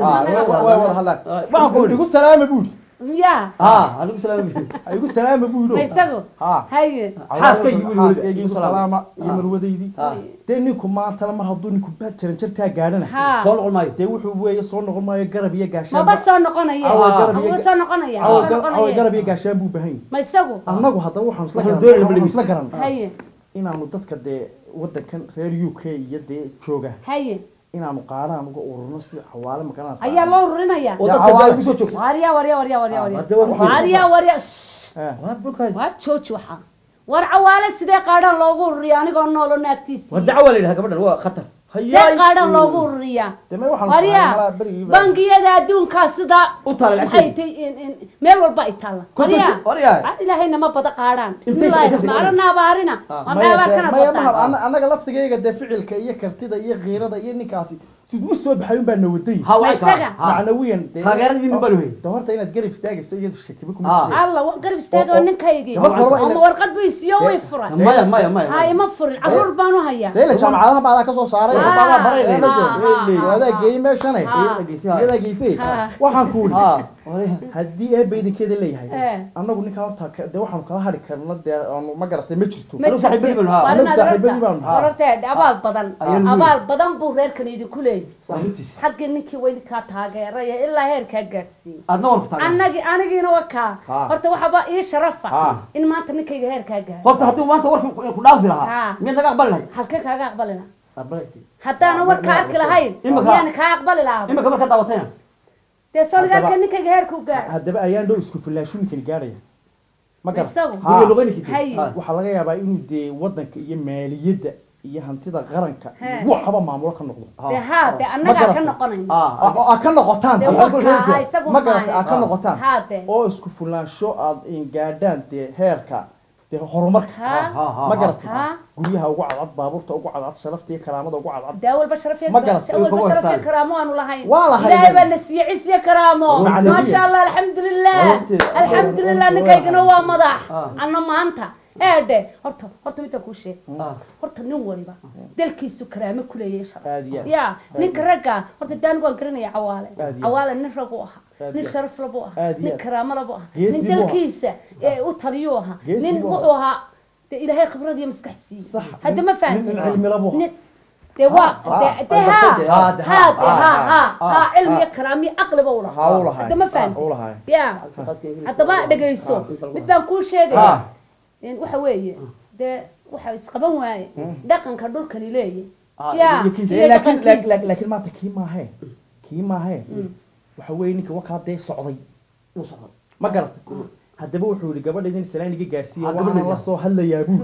waa wada hadlaa waxaan ku dhigu salaama buuri يا ها عليكم السلام عليكم السلام ابو دو ميسبو ها هاي حاسكي يقول سلام يمر وديدي دينكم ما انت لما هدو نكم بال جرن جرتا غادنا soo noqon maayo de wuxuu weeye soo noqon maayo garab iyo gaashaan ma ba soo noqonaya ma soo noqonaya soo noqonaya garab iyo gaashaan buu baahan maysagu annagu hadda waxaan isla garan isla garan haye inaanu dadka de wadankan reer U K iyo de jooga haye inaanu qaaraan uga ururno si xawaale makaana ayaa loo ururinaya wadada ay ugu soo joogtay wariya wariya wariya wariya wariya wariya war bukaay war jooji waxa war xawaale sidee qaadhan loogu ururiyo anigoo noolo naagtiis war dacwa leeyahay gabadhan waa khatar see qaadhan loogu ururiyaa waryaa bangiyada adduunkaa sida maxay tahay meel walba ay taalla waryaa ilaahayna ma bada qaadhaan bismillaahi raxmaan abaarina annaga laftigayga dee ficilka iyo kartida iyo qiirada iyo ninkaasi siduu u soo baxay un baa nawaday macnawiyan taageeradiina baa lahayd horta inaad garab istaagayso iyadu shakiba kuma jiro alla garab istaagoo ninkaygii ama warqad buu isiyo way furay maya maya maya hay ma furin caruur baan u hayaa deela jaamacadaha baa ka soo saaray baa baray wada geey meeshane iyada geysay waxaan ku wuri haddii ee baydankeeda leeyahay annagu ninka horta de waxaan kala hari karnaa de ma garatay ma jirto anu saaxiibadii baan haa anu saaxiibadii baan haa horta abaal badan abaal badan buu reerkan idin ku leeyahay xaqi ninkii way ka taageeray ilaa heerka gaarsiin adna warku taageeray annagi anigiina waka horta waxa ba ii sharafa in maanta ninkayga heerka gaar horta haddii maanta warku ku dhaafi lahaa mid naga aqbal lahayd halka kaaga aqbalina haddana warka arki lahayn yani ka aqbali lahaa imika marka daawatayna de solidarka ninkayga heerku gaar haddaba ayaan dhow isku filaashu ninkan gaaraya ma garan waxa laga yaabaa inuu dee wadanka iyo maaliyadda iyo hantida qaranka waxba maamulo ka noqdo de ha de annaga ka noqonayn aa ka noqotaan ma garan aa ka noqotaan oo isku filaansho aad in gaadhaan dee heerka dee horumarka ma garatay guryaha ugu cadcad baabuurta ugu cadcad sharafta iyo karaamada ugu cadcad daa walba sharafiyad walba sharafiyad karaamo aanu lahayn ilaahay baa nasiiyo cisiyo karaamo ma sha Allah alxamdulillah alxamdulillah ninkaygana waa madax anna maanta eede horta horta mid ku sheeg horta nin waliba dalkiisu karaamo ku leeyahay ya ninka ragga horta daan waan garanaya cawaale cawaale nin rag u aha nin sharaf labo ah nin karaamo labo ah nin dalkiisa ee u taliyo aha nin wuxuu ahaa de ilaahay khibrad iyo maskax sii hadda ma fahantin cilmi labo de waa de ha ha ha ha ha cilmi karaami aqli baa u lahaa hadda ma fahantin ya hadda ba dhageyso mid baan ku sheegay in waxa weeye de waxa isqaban waaye dhaqanka dhulkani leeyahay ya laakiin laakiin maanta kii maahe kii maahe waxa weeye ninka wakaa dee socday uu socday ma garatay haddaba wuxuu yiri gabadheedin salaaniga gaarsiiyay waxaan la soo hadlayaa buu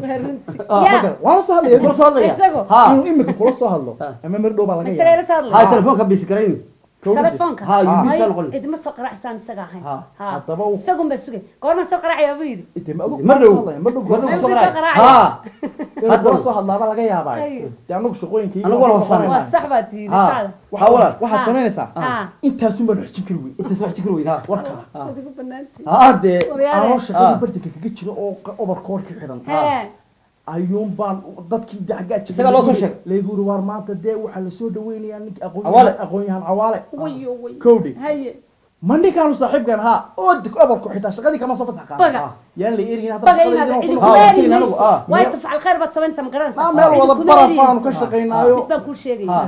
waa la soo hadlayaa la soo hadlayaa ha inuu imika kula soo hadlo ama mar dhow baa laga yaabaa ha telefoonka bisi karayn telefoonka ha yubis ka noqon idma soo qaracsan isaga ahayn ha haddaba isagu ma sugay goorma soo qaracaya buu yiri ma dhow ma dhow goorma soo qaracay ha hadda soo hadlaaba laga yaabaa de anagu shaqooyinkii anagu wala hubsan waa sax baad tiiri saada waxa wala waxaad sameynaysaa intaas uma xijin kari weey intaas wax jikir weey ha warka adigu banaanti ha de aan shaqada bartika kaga jiro oo obarkoorka xiran ha ayuun baan dadkii dacgaaj isaga loo soo sheeg leeguuri war maanta dee waxa la soo dhaweynayaa ninka aqoon aqoon yahan cawaale wayo way kowdi haye mandi kaanu saaxiibkan ha oo dik abarku xitaa shaqadii kama soo fasax qaadan yaan la eerin hadda shaqadii way tafcal khayr bad sameynaysaa ma garanaysaa meel wada barafaan ka shaqeynaayo mid baan ku sheegay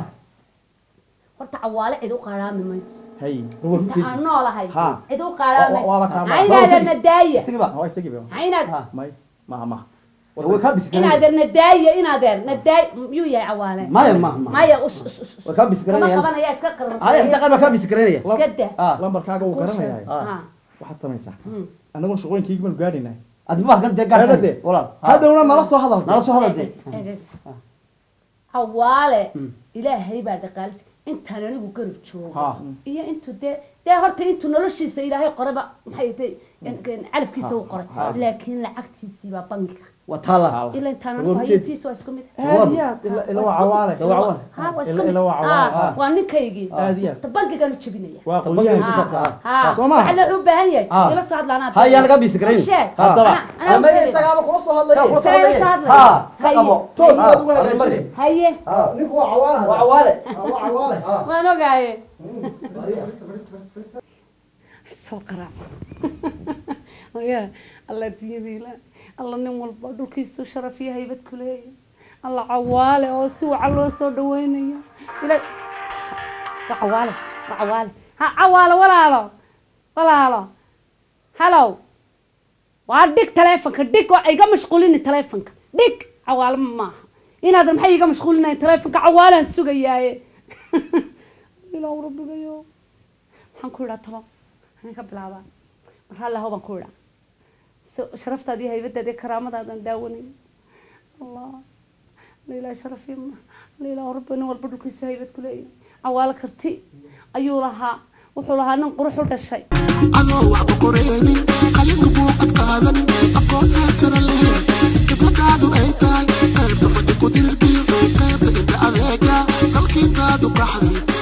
horta cawaale cid u qaaraami mayso hay aan noolahay cid u qaaraami aynaada nadaaya waa isagiba aynaada may ma ma inaad nadaaya inaad nadaay yuu yahay cawaale maya ma maya us waa ka bis garanaya kama qabanaya iska qaran ay xita qalba ka bis garanaya iska daa lambarkaaga uu garanaya waxaad samaysaa anagu shaqooyinkayga ma gaadhinaa adba kan de gaadhade walaal hadawna nala soo hadal nala soo hadal cawaale ilaahay baa dhaqaalis intaan anigu garab joogo iyo intuu dee dee horta intuu noloshiisa ilaahay qoraba maxay tahay calafkiisa uu qoray laakiin lacagtiisii baa bangiga وطلع إلا أنت أنا فايتي سو أسكمي هذه إلا إلا وعوالك ها وأسكمي إلا وعوالك وأنا كيجي هذه تبانك كانوا تشبينية وقوية ها سوما على حب هي يلا صعد لنا هاي أنا قبي سكرين ها طبعا أنا ما يستقام خلاص هلا صعد ها هاي توصل هاي ها نكو عوالك وعوالك وعوالك وأنا جاي السقرة يا الله تيجي لا الله نمول بدو كيسو شرفيه هيبت كليه الله عواله أو سو على سو دوينيه إلى عواله عواله ها عواله ولا لا ولا لا هلو وعدك تلفونك ديك وأيجا مشغولين التلفونك ديك عواله ما إن هذا محيي مشغولين التلفونك عواله السوق ياي إلى ربي يوم حنقولها طبعا أنا قبل هذا مرحلة هو بنقولها شرفت هذه هيبتها دي كرامة هذا داوني الله لا شرفي ليلى ربنا والبدو كيس هيبت كلية عوالك كرتي أيو لها وحولها ننقرح ولا شيء أنا وعب قريني خليك بوقت قادم أقول أسر الليل كيف قادوا أيتاي قلب فدك ودير البيض قيبت إنت أذيكا خلقي قادوا بحري